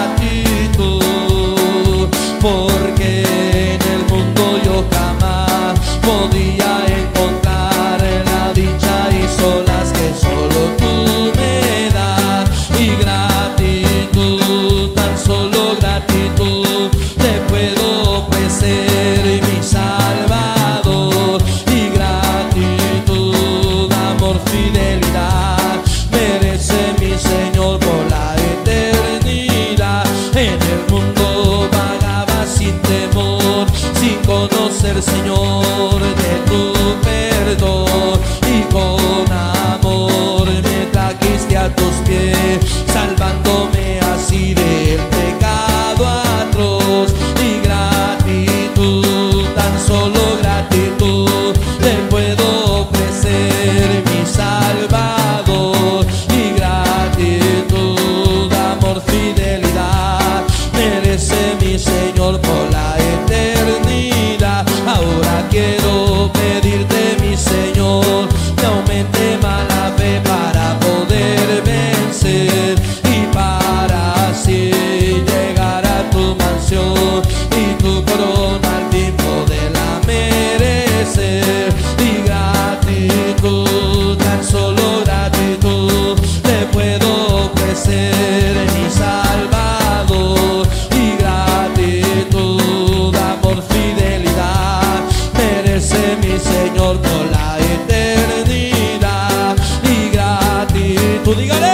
gratitud, porque en el mundo yo jamás podía encontrar la dicha y solas que solo tú me das. Y gratitud, tan solo gratitud, te puedo ofrecer, mi Salvador. Y gratitud, amor, fidelidad, merece mi Señor por la eternidad. En el mundo vagaba sin temor, sin conocer, Señor, de tu perdón. Y con amor me trajiste a tus pies, salvándome así del pecado atroz. Y gratitud, tan solo gratitud, te puedo ofrecer, mi Salvador. Y gratitud, amor, fidelidad, merece mi Señor por la eternidad. Ahora quiero pedirte, mi Señor, que aumente más la fe para poder vencer y para así llegar a tu mansión y tu corona al fin poderla merecer. Y gratitud, tan solo gratitud, te puedo ofrecer, mi Salvador. Y gratitud, amor, fidelidad, merece mi Señor por la eternidad. Y gratitud, dígale,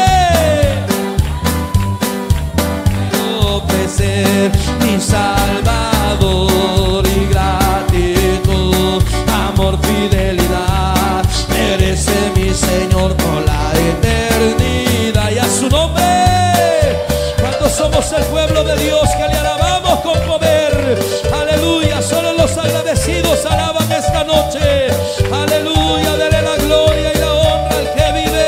ofrecer, mi Salvador. Y gratitud, amor, fidelidad, merece mi Señor por la eternidad. Y a su nombre, cuando somos el pueblo de Dios que le alabamos con poder, aleluya. Solo los agradecidos alaban esta noche, aleluya. Dele la gloria y la honra al que vive.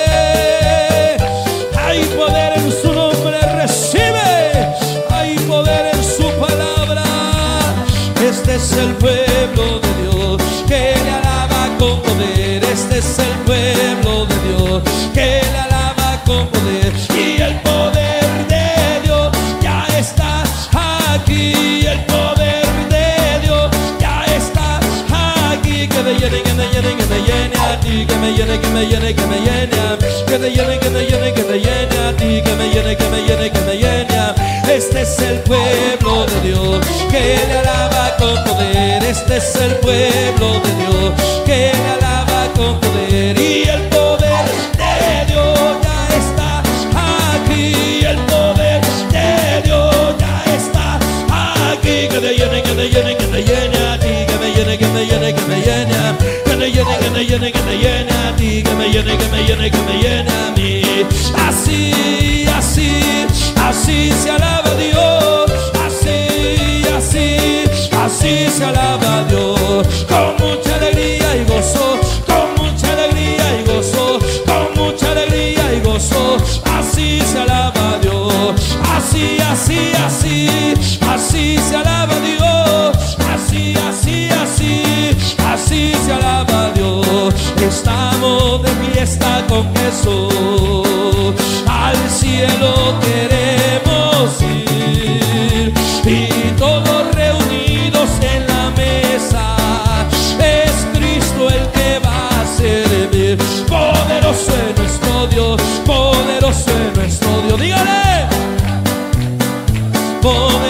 Hay poder en su nombre, recibe. Hay poder en su palabra. Este es el pueblo de Dios que le alaba con poder. Este es el pueblo de Dios que le alaba con poder. Y el poder de Dios ya está aquí. El poder de Dios ya está aquí. Que me llene, que me llene, que me llene a ti. Que me llene, que me llene, que me llene a mí. Que me llene, que me llene, que me llene a ti. Que me llene, que me llene, que me llene a mí. Este es el pueblo de Dios que le alaba con poder. Este es el pueblo de Dios que le alaba con poder. Y el poder de Dios ya está aquí. El poder de Dios ya está aquí. Que te llene, que te llene, que te llene a ti. Que me llene, que me llene, que me llene a mí. Que me llene, que me llene, que me llene a ti. Que me llene, que me llene, que me llene a mí. Así, así, así se alaba a Dios. Así, así, así se alaba a Dios. Con mucha alegría y gozo, con mucha alegría y gozo, con mucha alegría y gozo. Así se alaba a Dios. Así, así, así, así se alaba a Dios. Así, así, así, así se alaba a Dios. Estamos de fiesta con Jesús, al cielo queremos ir, y todos reunidos en la mesa, es Cristo el que va a servir. Poderoso es nuestro Dios, poderoso es nuestro Dios. Dígale, poderoso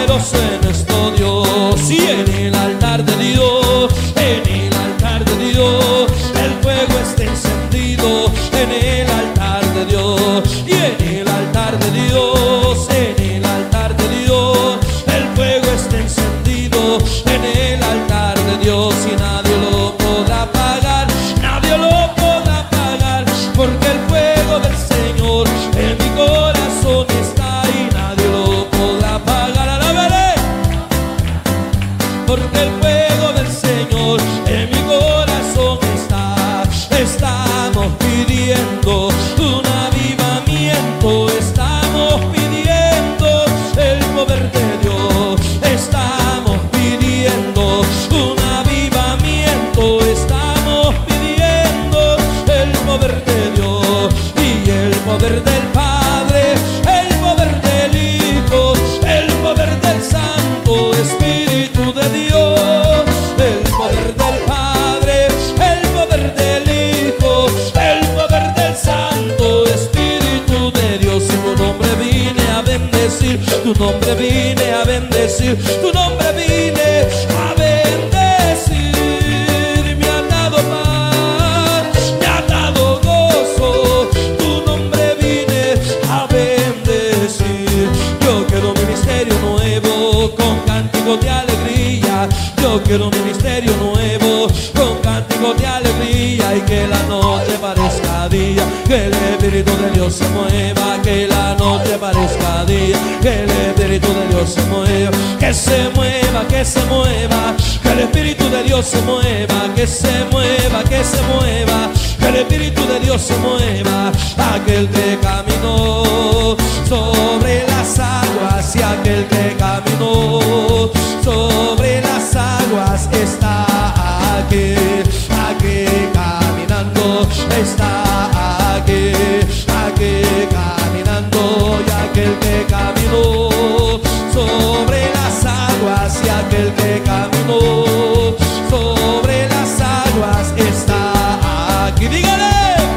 porque el fuego del Señor en mi corazón está. Estamos pidiendo un avivamiento, estamos pidiendo el poder de Dios, estamos pidiendo un avivamiento, estamos pidiendo el poder de Dios y el poder del Padre, el poder del Hijo, el poder del Santo Espíritu de Dios, el poder del Padre, el poder del Hijo, el poder del Santo Espíritu de Dios. Y tu nombre vine a bendecir, tu nombre vine a bendecir, tu nombre vine a bendecir. Me ha dado paz, me ha dado gozo, tu nombre vine a bendecir. Yo quiero un ministerio nuevo con cánticos de alegría. Yo quiero un ministerio nuevo con cánticos de alegría, y que la noche parezca día, que el Espíritu de Dios se mueva, que la noche parezca día, que el Espíritu de Dios se mueva, que se mueva, que se mueva, que el Espíritu de Dios se mueva, que se mueva, que se mueva, que el Espíritu de Dios se mueva. Aquel que caminó sobre las aguas y aquel que caminó sobre las aguas está aquí, aquí caminando, está aquí, aquí caminando. Y aquel que caminó sobre las aguas y aquel que caminó sobre las aguas está aquí, dígale,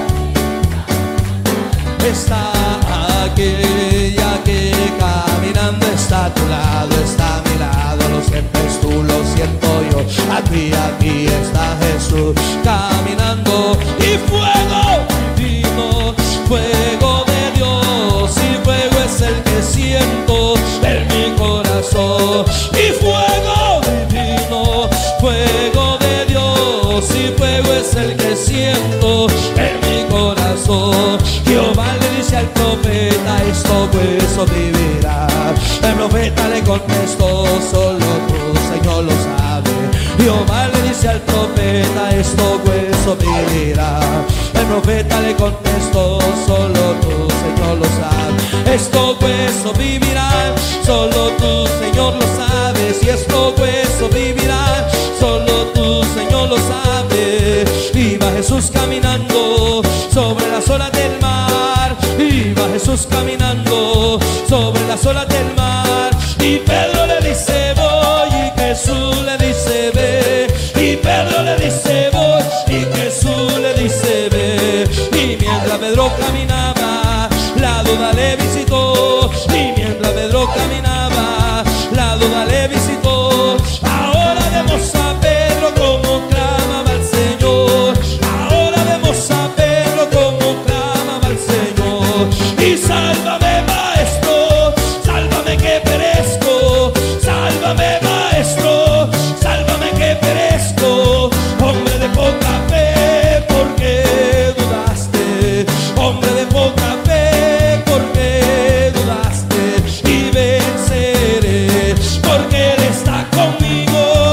está aquí, y aquí caminando, está a tu lado, está a mi lado, lo sientes tú, lo siento yo, aquí, aquí está Jesús caminando. Y fuego divino, fuego de Dios, y fuego es el que siento en mi corazón. Y fuego divino, fuego de Dios, y fuego es el que siento en mi corazón. Jehová le dice al profeta, esto hueso vivirá. El profeta le contestó, solo tú, Señor, lo sabe. Jehová le dice al profeta, esto hueso vivirá. El profeta le contestó, solo tú, Señor, lo sabe. Esto hueso vivirá, solo tú, Señor, lo sabes. Y esto hueso vivirá, solo tú, Señor, lo sabes. Iba Jesús caminando sobre las olas del mar, iba Jesús caminando sobre las olas del mar. Y Pedro le dice voy, y Jesús le dice ve. Y Pedro le dice voy, y Jesús le dice ve. Y mientras Pedro caminaba, la duda le visitó. Y mientras Pedro caminaba, la duda le visitó. Ahora vemos a Pedro como clamaba al Señor. Ahora vemos a Pedro como clamaba al Señor. Y sálvame, maestro, sálvame que perezco. Sálvame, maestro, sálvame que perezco. Hombre de poca fe, ¿por qué dudaste? Hombre de poca fe, ¿por qué dudaste? Y venceré, porque Él está conmigo.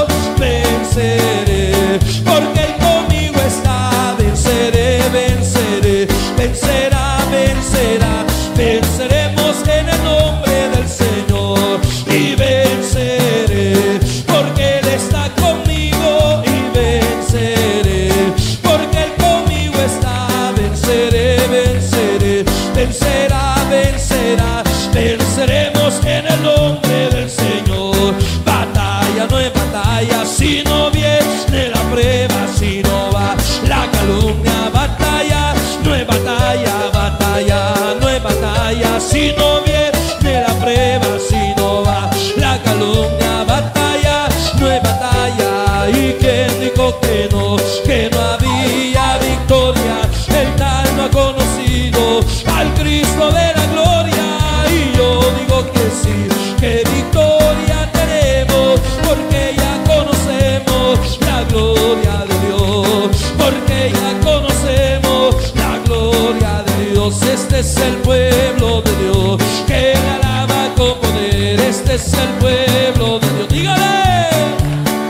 Venceré, porque Él conmigo está. Venceré, venceré, vencerá, vencerá. Venceremos en el nombre del Señor. Y venceré, porque Él está conmigo. Y venceré, porque Él conmigo está. Venceré, venceré, vencerá, vencerá. Venceremos en el nombre del Señor. Batalla no es batalla si no viene la prueba, si no va la calumnia. Batalla no es batalla, batalla no es batalla si no viene la prueba, si no va la calumnia. Batalla no es batalla. Y quien dijo que no había victoria, el tal no ha conocido al Cristo de la gloria. Y yo digo que sí, que victoria tenemos, porque ya conocemos la gloria de Dios, porque ya conocemos la gloria de Dios. Este es el pueblo de Dios que le alaba con poder. Este es el pueblo de Dios. Dígale,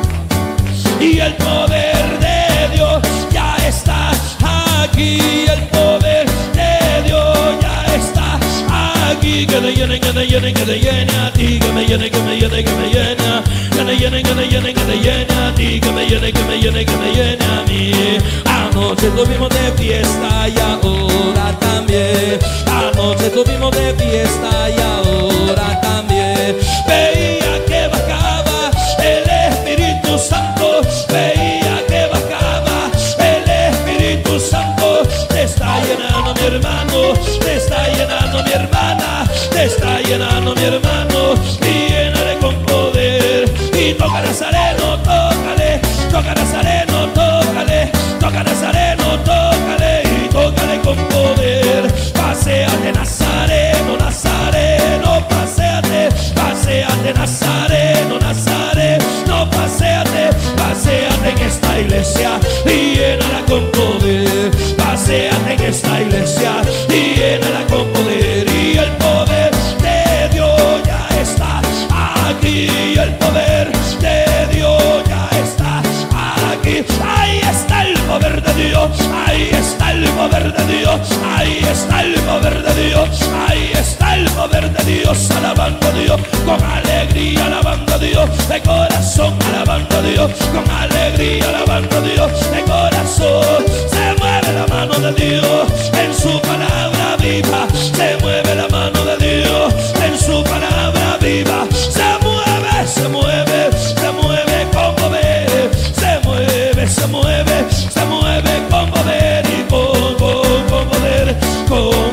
llene, que te llene, que te llene a ti, que me llene, que me llene, que me llene, que te llene, que te llene, que te llene a ti, que me llene, que me llene, que me llene a mí. Anoche estuvimos de fiesta y ahora también. Anoche estuvimos de fiesta y ahora también. Veía que bajaba el Espíritu Santo, veía que bajaba el Espíritu Santo. Te está llenando mi hermano, te está llenando mi hermana, te está llenando mi hermano, y llenaré con poder. Y toca Nazareno, tócale, toca Nazareno, tócale, toca Nazareno, tócale, y tócale con poder. Paséate Nazareno, Nazareno, paséate, paséate Nazareno, Nazareno, paséate, paséate en esta iglesia y llénala con poder. Paséate en esta iglesia y llénala con poder. Y el poder de Dios ya está aquí, el poder de Dios ya está aquí. Ahí está el poder de Dios, ahí está el poder de Dios, ahí está el poder de Dios, ahí está el poder de Dios. Alabando a Dios con alegría, alabando a Dios de corazón, alabando a Dios con alegría, alabando a Dios de corazón. Se mueve la mano de Dios en su palabra viva, se mueve la mano de Dios en su palabra viva. Se mueve, se mueve, se mueve con poder, se mueve, se mueve, se mueve con poder y con poder, con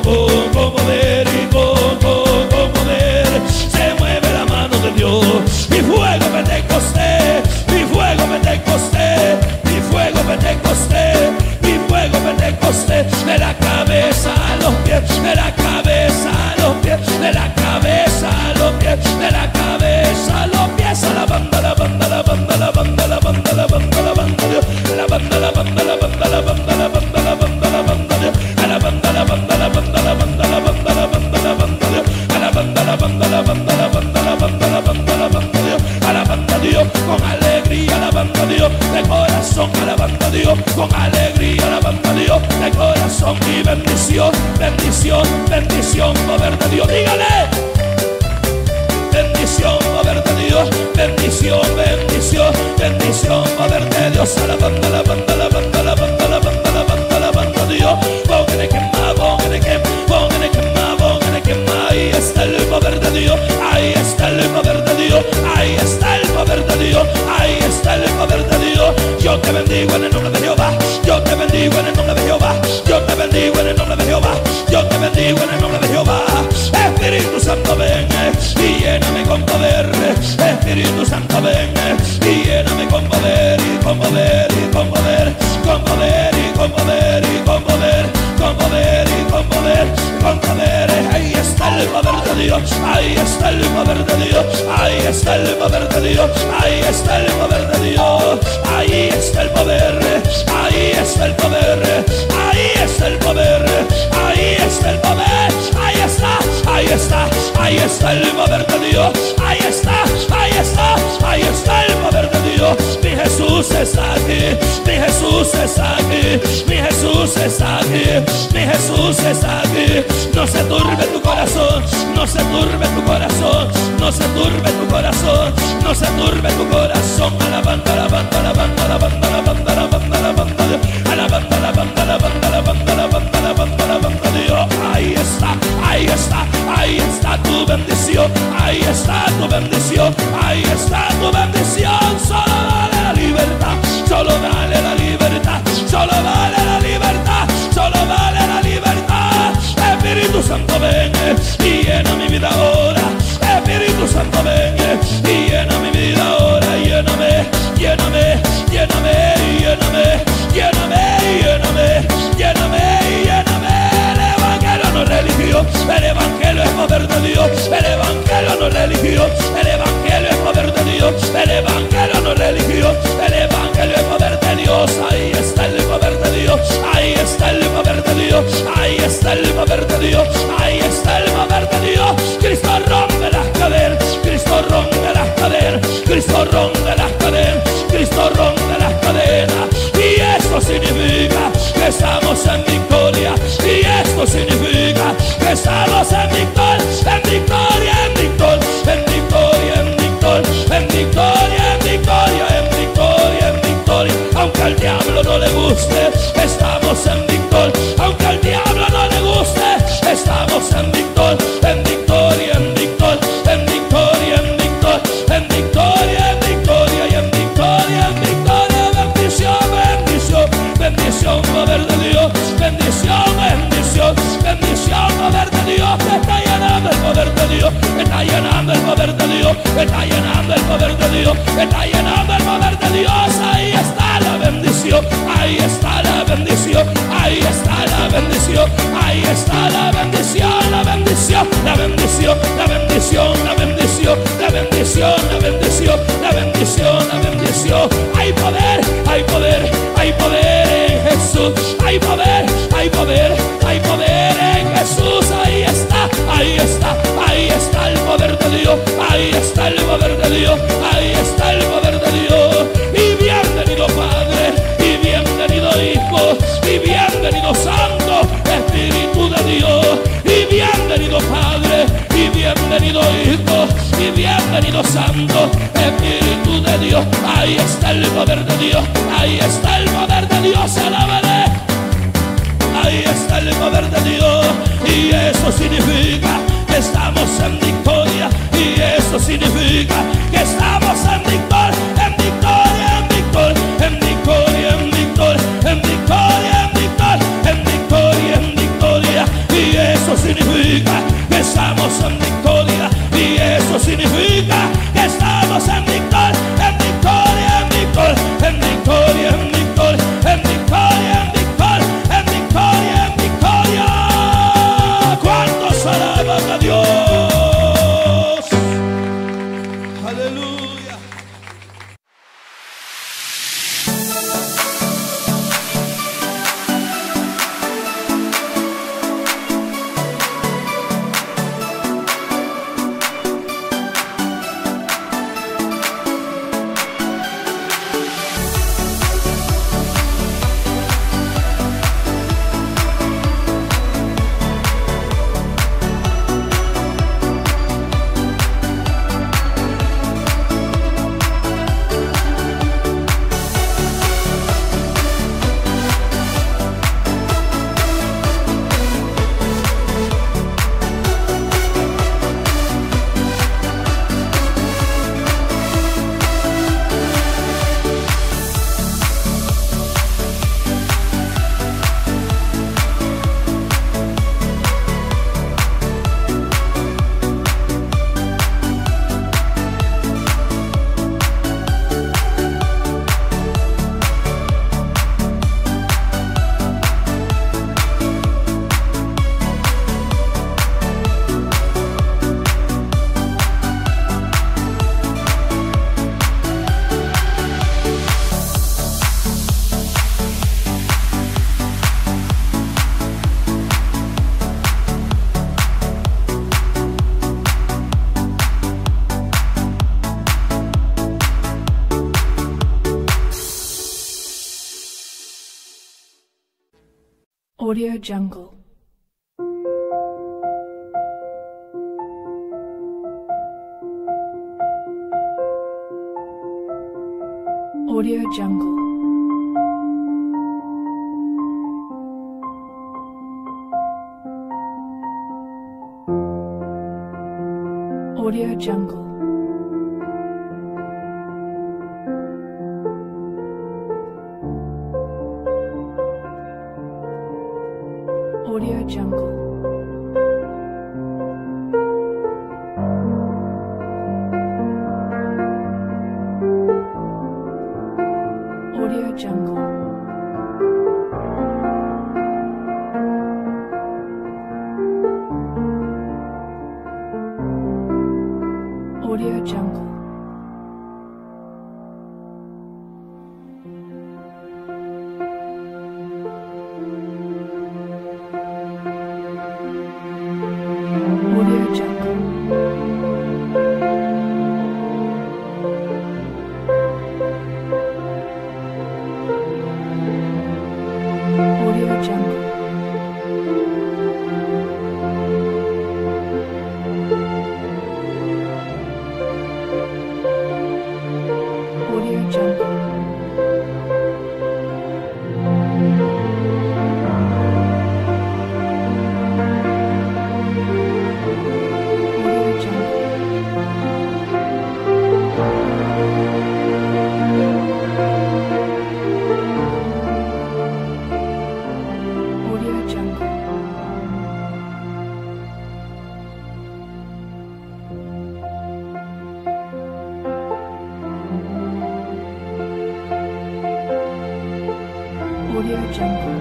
poder y con poder. Se mueve la mano de Dios. Mi fuego Pentecostés, mi fuego Pentecostés, mi fuego Pentecostés, mi fuego Pentecostés. De la cabeza a los pies, de la cabeza a los pies, de la cabeza a los pies, de la cabeza a los pies. A la banda, la banda, la banda, la banda, la banda, la banda, la banda, la banda, la banda, la banda, la banda, la banda, la banda, la banda, a la banda, la banda, la banda, la banda, la banda, la banda, la banda, a la banda, la banda, la banda, la banda, la banda, la banda, la banda, a la banda Dios con alegría, la banda Dios de corazón, a la banda Dios con alegría, la banda Dios de corazón. Y bendición, bendición, bendición, poder de Dios, dígale. Bendición, poder de Dios, bendición, bendición, bendición, poder de Dios. A la banda, la banda, la banda, la banda, la banda, la banda, la banda Dios. Póngale quema, póngale quema, póngale quema, póngale quema. Ahí está el poder de Dios, ahí está el poder de Dios, ahí está el poder de Dios, ahí está el poder de Dios. Yo te bendigo en el nombre de Jehová, yo te bendigo en el nombre de Jehová, yo te bendigo en el nombre de Jehová, yo te bendigo en el nombre de Jehová. Espíritu Santo ven y lléname con poder, Espíritu Santo ven y lléname con poder y con poder y con poder, con poder y con poder y con poder, con poder y con poder, con poder. Ahí está el poder de Dios, ahí está el poder de Dios, ahí está el poder de Dios, ahí está el poder de Dios, ahí está el poder, ahí está el poder, ahí está el poder, ahí está el poder, ahí está, ahí está, ahí está el poder de Dios, ahí está, ahí está, ahí está el poder de Dios. Mi Jesús está aquí, mi Jesús está aquí, mi Jesús está aquí, mi Jesús está aquí. No se turbe tu corazón, no se turbe tu corazón, no se turbe tu corazón, no se turbe tu corazón. A la banda, la banda, la banda, la banda, la banda, la banda, la banda, a la banda, la banda, la banda, la banda, la banda, la banda, la banda, Dios. Ahí está, ahí está, ahí está tu bendición, ahí está tu bendición, ahí está tu bendición. Solo dale la libertad, solo dale la libertad, solo dale la libertad, solo dale la libertad. Espíritu Santo ven y llena mi vida ahora, Espíritu Santo ven y llena mi vida ahora. Lléname, lléname, lléname, lléname, lléname, lléname, lléname, lléname. El evangelio no es religión, el evangelio es poder de Dios, el evangelio no es religión, el evangelio es poder de Dios, el evangelio no es religión, el evangelio es poder de Dios. Ahí está el poder de Dios, ahí está el poder de Dios, ahí está el poder de Dios, ahí está el poder de Dios. Cristo rompe las cadenas, Cristo rompe las cadenas, Cristo rompe las cadenas, Cristo rompe las cadenas. Y esto significa que estamos en victoria, y esto significa que estamos en victoria, en victoria. bendición, poder de Dios, bendición, bendición, bendición, poder de Dios, te está llenando el poder de Dios, te está llenando el poder de Dios, te está llenando el poder de Dios, te está llenando el poder de Dios. Ahí está la bendición, ahí está la bendición, ahí está la bendición, ahí está la bendición, la bendición, la bendición, la bendición, la bendición, la bendición, la bendición, la bendición, la bendición. Hay poder, hay poder, hay poder en Jesús, hay poder, hay poder, hay poder en Jesús. Ahí está, ahí está, ahí está el poder de Dios, ahí está el poder de Dios, ahí está el poder de Dios. Y bienvenido Padre, y bienvenido Hijo, y bienvenido Santo Espíritu de Dios, y bienvenido Padre, y bienvenido Hijo, y bienvenido Santo Espíritu de Dios. Ahí está el poder de Dios, ahí está el poder de Dios, alábale. Ahí está el poder de Dios, y eso significa que estamos en victoria, y eso significa que estamos en victoria, en victoria, en victoria, en victoria, en victoria, en victoria, en victoria, en victoria, en victoria. Y eso significa que estamos en victoria, y eso significa que estamos en victoria, en victoria, en victoria, en victoria, en victoria, en victoria, en victoria, en victoria, en victoria. ¿Cuántos alaban a Dios? Aleluya. Audio Jungle. Audio Jungle. Audio Jungle. Audio Jungle. Audio Jungle. Audio Jungle. Audio Jungle.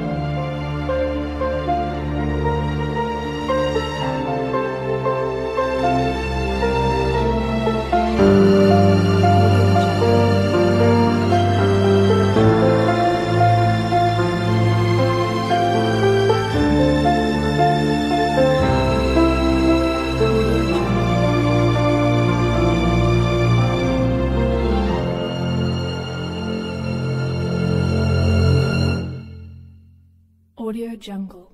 Audio Jungle.